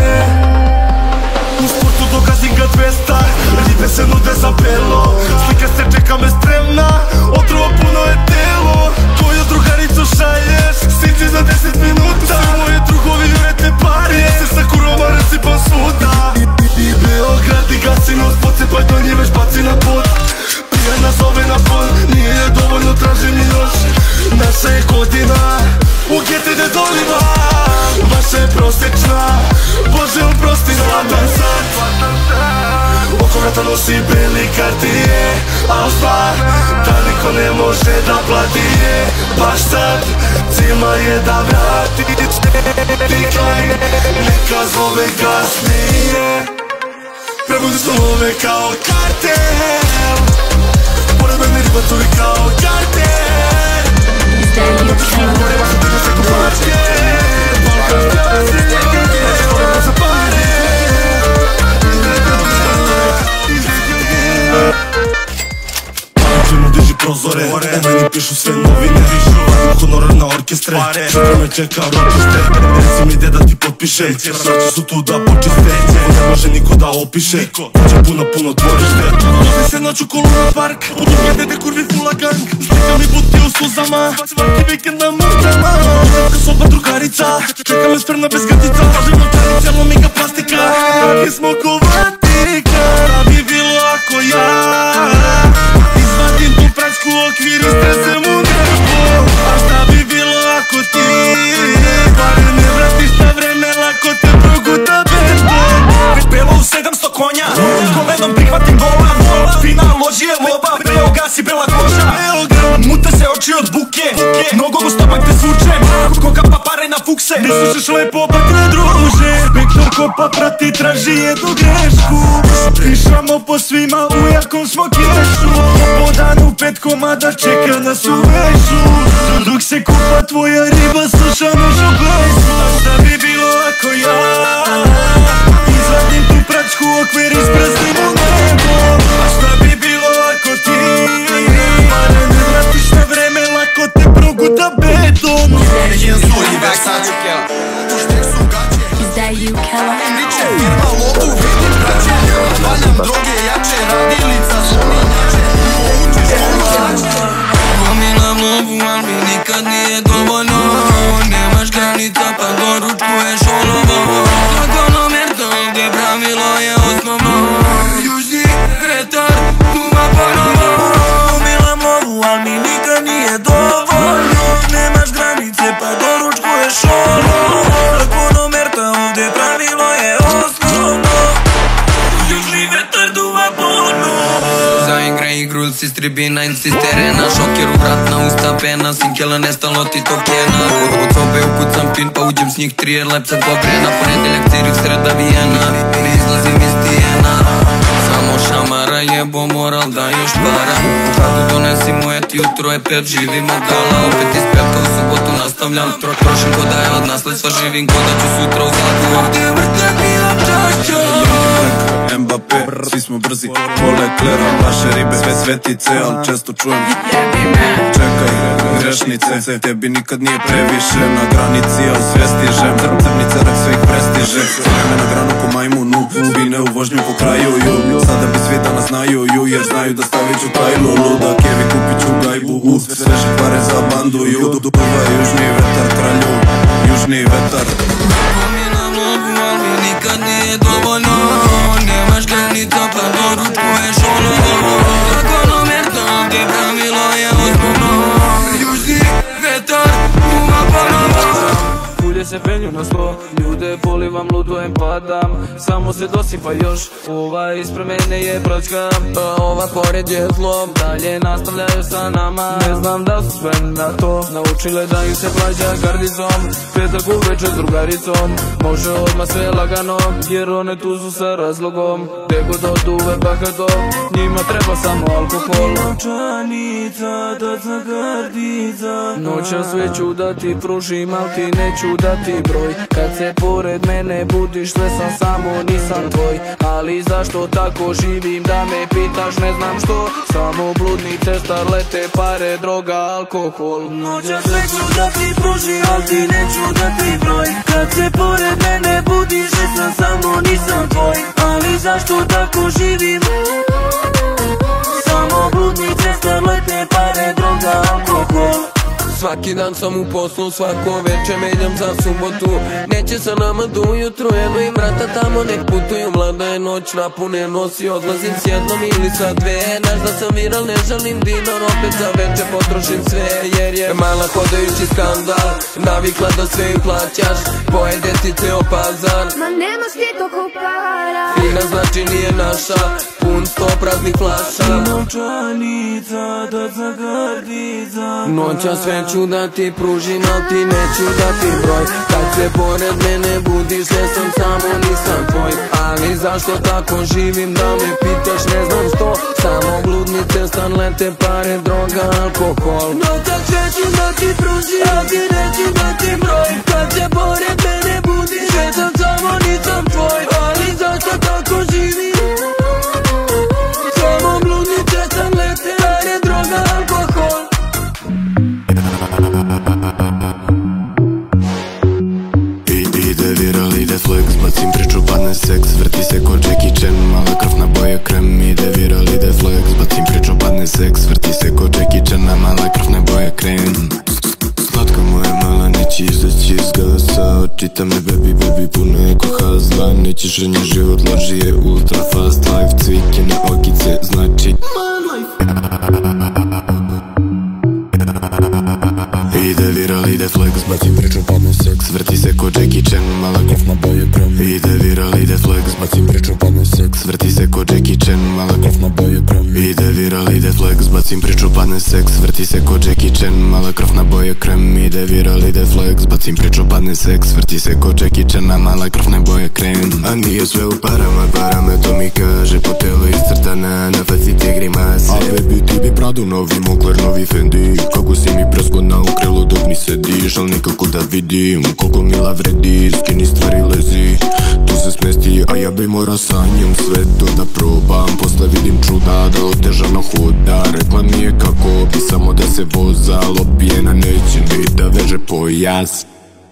U sportu dokazim ga 200, ribe se nude za belo. Slika se čeka me spremna, otrova puno je telo. Tvoju drugaricu šalješ, sici za 10 minuta. Svi moje drugovi vrete pare, ja se sa kuroma rasipam svuda. I Beograd i Gasinos, pocepaj do nje već baci na pod. Prije nas zove na fon, nije dovoljno, traži mi još. Naša je godina, u GTD doliva. Vaša je prosječna, Bože oprosti zlatan sad. Oko vrata nosi beli Cartier, al zna da niko ne može da plati je. Baš sad cima je da vrati Tiklaj, neka zove kasnije. Prebudi slove kao kartel, pored mene riba curi kao kartel. Nađu slup gorima, sad držiš preko parket. Balkan strasti, nađeš slove puse pare. Diži prozore, o meni pišu sve novine. Honorar na orkestre, što me čeka ročište. Reci mi gde da ti potpišem, sraće su tu da počiste. Ne može niko da opiše, kuća puno dvorište. Nosi se noću kolu na park, u GTD kurvi fula gang. Slika mi buti u suzama, svaki vikend na muždama. Ženska soba drugarica, čeka me spremna bez kartica. Kažem novčanice, lomi ga plastika. Kakvi smo ko Vatika, da bi bilo ako ja izvadim tu pračku okvir i stresem u nebo. A šta bi bilo ako ti pare ne vratiš na vreme, lako te proguta beton. Već belo u 700 konja, kolenom prihvatim vola. Fina loži je loba, preo gasi bela koža. Mute se oči od buke, nogom u stomak te svučem. Koga pa pare na fukse, ne slušaš lepo pa te druže. Vektor kopa prati, traži jednu grešku. Pišamo po svima, u jakom smo kešu. Po danu 5 komada čeka nas u vešu. Dok se kupa tvoja riba, sluša našu plesnu. A šta bi bilo ako ja izvadim tu pračku okvir i sprstim u nebo? A šta bi bilo ako ti pare ne vratiš na vreme, lako te proguta beton. Izdaju Kela. Niče firma lovu, vidim braće. Valjam droge jače, radilica zvoni jače. Učiš školu. Pominam lovu, al mi nikad nije dovoljno. Nemaš granica pa doručkuješ olovo. Zakonomerno ovdje pravilo je osnovno. Južni vetar, kuma ponovo. Pominam lovu, al mi nikad nije dovoljno. Nemaš granice pa doručkuješ olovo. Zakonomerno ovdje pravilo je osnovno. Južni vetar duva ponovo. Zaigraj igru si s tribina insistere. Šoker u vrat na usta pena, sinkela nestalo ti tog kena. Od sobe ukucam pin pa uđem s njih 3 jer lep sad pobrena. Ponedeljak Cirih sreda Vijena, ne izlazim iz Tijena. Samo šamara jebo moral da još para. Kako donesi mu et jutro je 5, živimo gala. Opet iz petka u subotu nastavljam. Trošim ko da je od nasledstva, živim ko da ću sutra u zlatu. Ovdje vrte mi občašća. Mbappé, svi smo brzi, kole klera, vaše ribe, sve svetice, al često čujem čekaj, grešnice, tebi nikad nije previše, na granici, al sve stižem, crni cerak sve ih prestiže, vreme na granu ko majmunu, spine u vožnju po kraju, sada bi svi danas znaju, jer znaju da stavit ću tajlu, luda, kevi kupit ću gajbu, sveže pare za bandu, duva je južni vetar, kralju, južni vetar. Pominam lovu, al mi nikad nije dovoljno. Nemaš granica pa doručkuješ olovo. Zakonomerno ovdje pravilo je osnovno. Južni vetar, kuma ponovo. Kulje se penju na sto, ljude sude polivam, ludujem, padam. Samo se dosipa još, ova ispred mene je pročka, ova pored je zlo, dalje nastavljaju sa nama. Ne znam da su spremni na to, naučile da im se plaća gardizom. Petak uveče s drugaricom, može odmah sve lagano, jer one tu su sa razlogom. Gde god oduve bahato, njima treba samo alkohol. Novčanica, taca gardica, noća sveću da ti pružim, al ti neću dati broj. Kad se pored mene budiš, sve sam samo, nisam tvoj. Ali zašto tako živim, da me pitaš, ne znam što. Samo bludnice, starlete, pare, droga, alkohol. Noća sveću da ti pružim, al ti neću dati broj. Kad se pored mene budiš, sve sam samo, nisam tvoj. Ali zašto tako živim? Samo bludnice, starlete, pare, droga, alkohol. Svaki dan sam u poslu, svako večer menjam za subotu. Neće sa nama do ujutru, eno i vrata tamo nek putuju. Mlada je noć, napune nosi, odlazim s jednom ili sa dve. Znaš da sam viral, ne žalim dinar, opet za večer potrošim sve. Jer je mala hodajući skandal, navikla da sve im plaćaš. Pojede ti ceo pazar, ma nemaš ti toliko para. Fina znači nije naša, pun 100 praznih flaša. Novčanica, taca gardica, noća sveću da ti pružim, al ti neću dati broj. Kad se pored mene budiš, sve sam samo, nisam tvoj. Ali zašto tako živim, da me pitaš, ne znam što. Samo bludnice, starlete, pare, droga, alkohol. Noća sveću da ti pružim, al ti neću dati broj. Kad se pored mene budiš, sve sam samo, nisam tvoj. Ali zašto tako živim? Samo bludnice, starlete, pare, droga, alkohol. Ide viral, ide flex, bacim priču, padne seks. Vrti se ko Jackie Chan, mala krv na boje krem. Ide viral, ide flex, bacim priču, padne seks. Vrti se ko Jackie Chan, a mala krv na boje krem. Slatka moja mala, neće izaći iz gasa. Očita me baby, baby, puno je ko hazla. Neće ženje, život loži je ultra fast life. Cvikine okice, znači ide viral, ide flex, bacim priču, padne seks. Vrti se ko Jackie Chan, mala krv na boje krem. Ide viral, ide flex, bacim priču, padne seks. Vrti se ko Jackie Chan, mala krv na boje krem. Ide viral, ide flex, bacim priču, padne seks. Vrti se ko Jackie Chan, mala krv na boje krem. Ide viral, ide flex, bacim priču, padne seks. Vrti se ko Jackie Chan, a mala krv na boje krem. A nije sve u parama, parama to mi kaže. Po telu iscrtana, na faci te grimase. A baby ti bi Pradu, novi Moncler, novi Fendi. Kako si mi presgodna u krilo dok mi sediš, al nikako da vidim koliko mila vredi, skini stvari lezi. Tu se smesti, a ja bi mora sa njom sve to da probam. Posle vidim čuda da otežano hoda. Rekla mi je kako bi samo da se voza, opijena neće ni da veže pojas.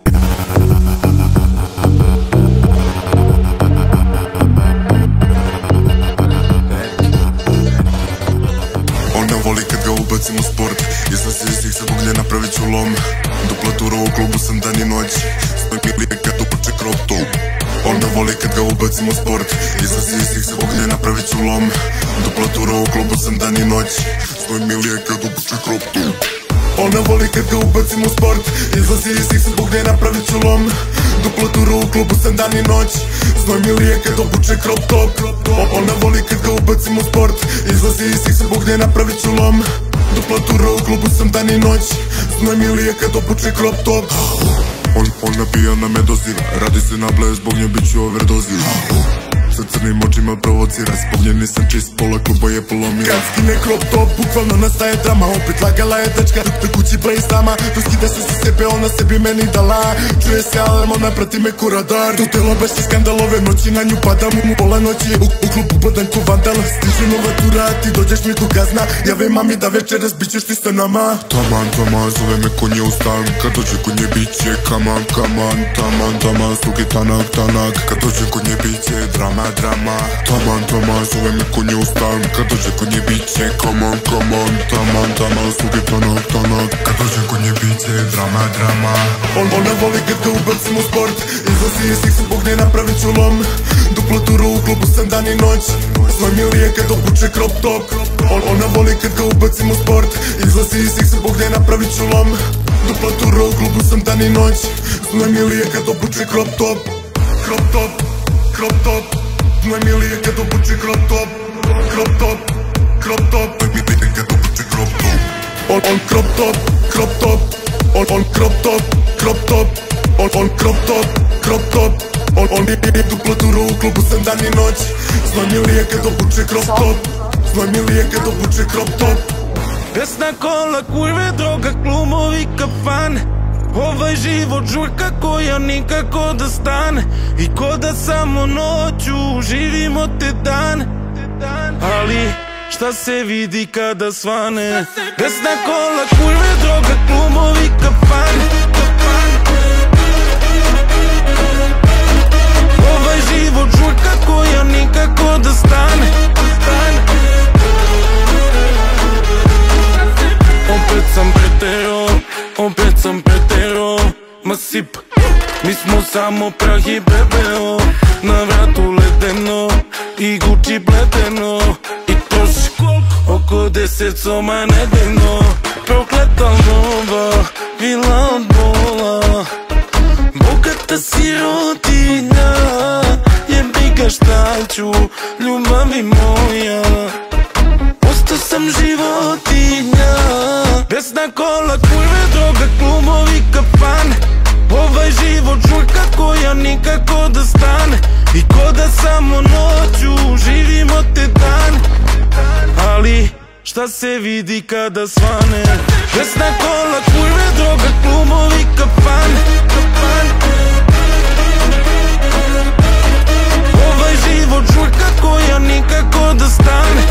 Voli kad ga ubacim u sport, izlazi iz ih se buglje, napravit ću lom. Dupla tura u klubu sam dan i noć, stoj milije kad upuče crop top. Ona voli kad ga ubacim u sport, izlazi iz ih se buglje, napravit ću lom. Dupla tura u klubu sam dan i noć, stoj milije kad upuče crop top. Ona voli kad ga ubacim u sport, izlazi iz ih se buglje, napravit ću lom. Dupla tura u klubu sam dan i noć, znoj milije kad obuče crop top. Ona voli kad ga ubacim u sport, izlazi iz ih se bugne, napravit ću lom. Dupla tura u klubu sam dan i noć, znoj milije kad obuče crop top. Ona pijana me dozira, radi se na ble, zbog nje bit ću overdozir. Sa crnim očima provocira, zbog nje nisam čist, pola kluba je polomira. Kad skine crop top, bukvalno nastaje drama. Opet lagala je dečka, dok kući play sama. To skida se sa sebe, ona sebi meni dala. Čuje se alarm, ona prati me ko radar. To telo baš je skandal, ove noći na nju padam. U pola noći, u klubu badam ko vandal. Stiže nova tura, ti dođeš mi tu kazna. Jave mami da večeras bit ćeš ti sa nama. Taman, taman, zove me konje u stan. Kad dođe konje bit će kaman, kaman. Taman, taman, slugi tanak, tanak. Kad dođe konje bit će drama, drama. Taman, taman, zove me konje u stan. Kad dođe konje bit će kaman, kaman. Taman, taman, slugi tanak, tanak. Kad dođe konje bit će drama, drama. Ona voli kad ga ubacim u sport, izlazi iz ih se bugne, napravit ću lom. Dupla tura u klubu sam dan i noć, znoj milije kad obuče crop top. Ona voli kad ga ubacim u sport, izlazi iz ih se bugne, napravit ću lom. Dupla tura u klubu sam dan i noć, znoj milije kad obuče crop top. crop top, crop top. Moj milije kad obuče crop top, crop top, crop top. Moj milije kad obuče crop top. On crop top, crop top. On crop top, crop top. On crop top, crop top. On je duplo turo u klubu 7 dan i noć. Znoj milije kad obuče crop top. Znoj milije kad obuče crop top. Pesna kola, kurve, droga, klumovi, kafan. Ovaj život žurka koja nikako da stane. I ko da samo noću živimo te dan. Ali šta se vidi kada svane? Pesna kola, kurve, droga, klumovi, kafan. Ovaj život žurka koja nikako da stane. Opet sam pretero, ma sip. Mi smo samo prah i bebeo. Na vratu ledeno i Gucci pleteno. I troši oko 10 soma nedeljno. Prokleta nova, vila od bola. Bogata sirotinja, jebi ga šta ću, ljubavi moja. Ostao sam životinja. Pesna kola, kurve, droga, klumovi, kafan. Ovaj život žurka koja nikako da stane. I ko da samo noću živimo te dan. Ali šta se vidi kada svane? Pesna kola, kurve, droga, klumovi, kafan. Ovaj život žurka koja nikako da stane.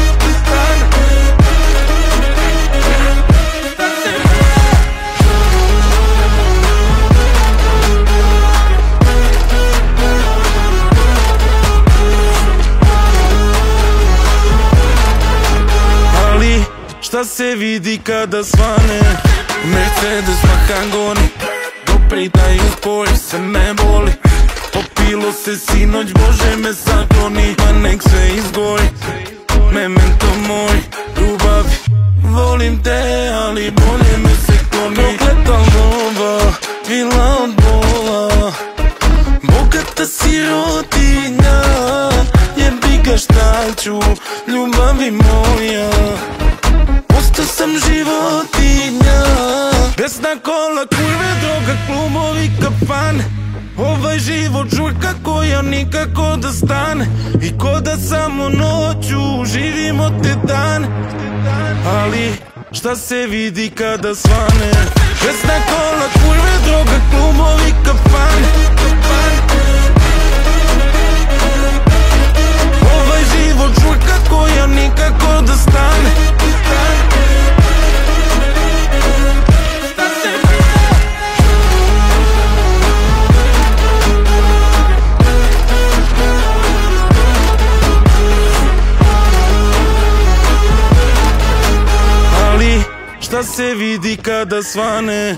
Šta se vidi kada svane? Mercedes Mahangoni, dopridaju spoj se ne boli. Popilo se sinoć, Bože me sakloni, pa nek se izgoji. Memento moj, ljubavi, volim te, ali bolje me se kloni. Prokleta nova, vila od bola. Bogata sirotinja, jebi ga šta ću, ljubavi moja. Ostao sam životinja. Pesna kola, kurve, droga, klumovi, kafan. Ovaj život žurka koja nikako da stane. I ko da samo noću živimo te dan. Ali šta se vidi kada svane? Pesna kola, kurve, droga, klumovi, kafan. Ovaj život žurka koja nikako da stane. Ali šta se vidi kada svane?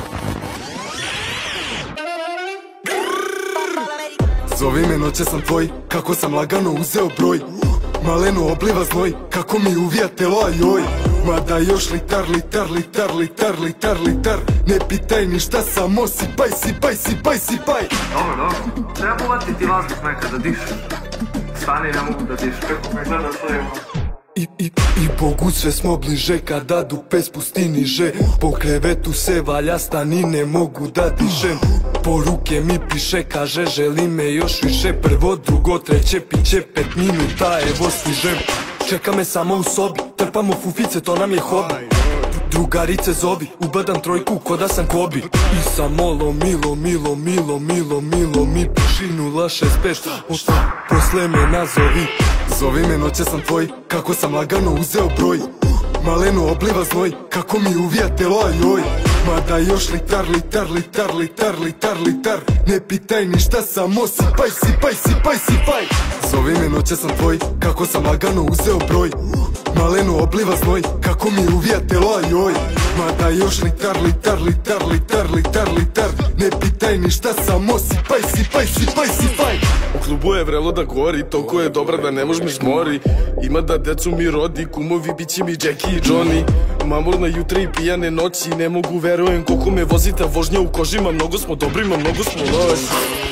Zovi me, noće sam tvoj, kako sam lagano uzeo broj. Malenu obliva znoj, kako mi uvija telo, ajoj. Mada još litar, litar, litar, litar, litar, litar. Ne pitaj ništa, samo sipaj, sipaj, sipaj, sipaj. Dobro, treba uvatiti vazduh nekad da dišem. Stani, ne mogu da dišem, kako me gleda stojimo. I Bogu sve smo bliže, kada dupe spusti niže. Po krevetu se valja, stani, ne mogu da dišem. Poruke mi piše, kaže želi me još više. Prvo, drugo, treće, piće 5 minuta, evo stižem. Čeka me samo u sobi, trpamo fufice, to nam je hobi. Drugarice zovi, ubadam trojku ko da sam Kobi. I sa molo, milo, milo, milo, milo, milo. Mi piši 065, posle me nazovi. Zovi me, noće sam tvoj, kako sam lagano uzeo broj. Malenu obliva znoj, kako mi uvija telo, ajoj. Mada još litar, litar, litar, litar, litar, litar. Ne pitaj ništa, samo sipaj, sipaj, sipaj, sipaj. Zovi me, noće sam tvoj, kako sam lagano uzeo broj. Malenu obliva znoj, kako mi uvija telo, ajoj. Mada još litar, litar, litar, litar, litar, litar. Ne pitaj ništa, samo sipaj, sipaj, sipaj, sipaj. U klubu je vrelo da gori, toliko je dobra da ne mož mi žmori. Ima da decu mi rodi, kumovi biće mi Jackie i Johnny. Mamurna jutra i pijane noći, ne mogu verujem koliko me vozita vožnja u kožima. Mnogo smo dobrima, mnogo smo loši.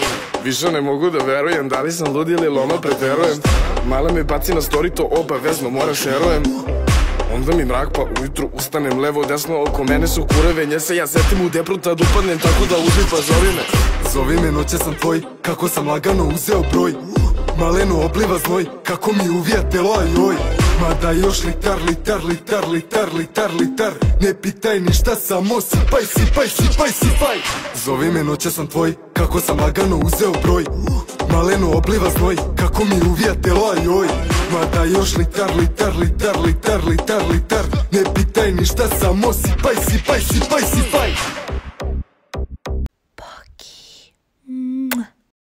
Više ne mogu da verujem, da li sam lud ili loma preterujem. Mala me baci na story, to obavezno mora šerujem. Onda mi mrak pa ujutru ustanem levo desno, oko mene su kureve, nje se ja setim u depru tad upadnem, tako da uzmi pa zovi me. Zovi me, noće sam tvoj, kako sam lagano uzeo broj. Malenu obliva znoj, kako mi uvija telo, ajoj. Mada još litar, litar, litar, litar, litar, litar. Ne pitaj ništa, samo sipaj, sipaj, sipaj, sipaj. Zovi me, noće sam tvoj, kako sam lagano uzeo broj. Malenu obliva znoj, kako mi uvija telo, ajoj. Mada još litar, litar, litar, litar, litar, litar. Ne pitaj ništa, samo sipaj, sipaj, sipaj, sipaj.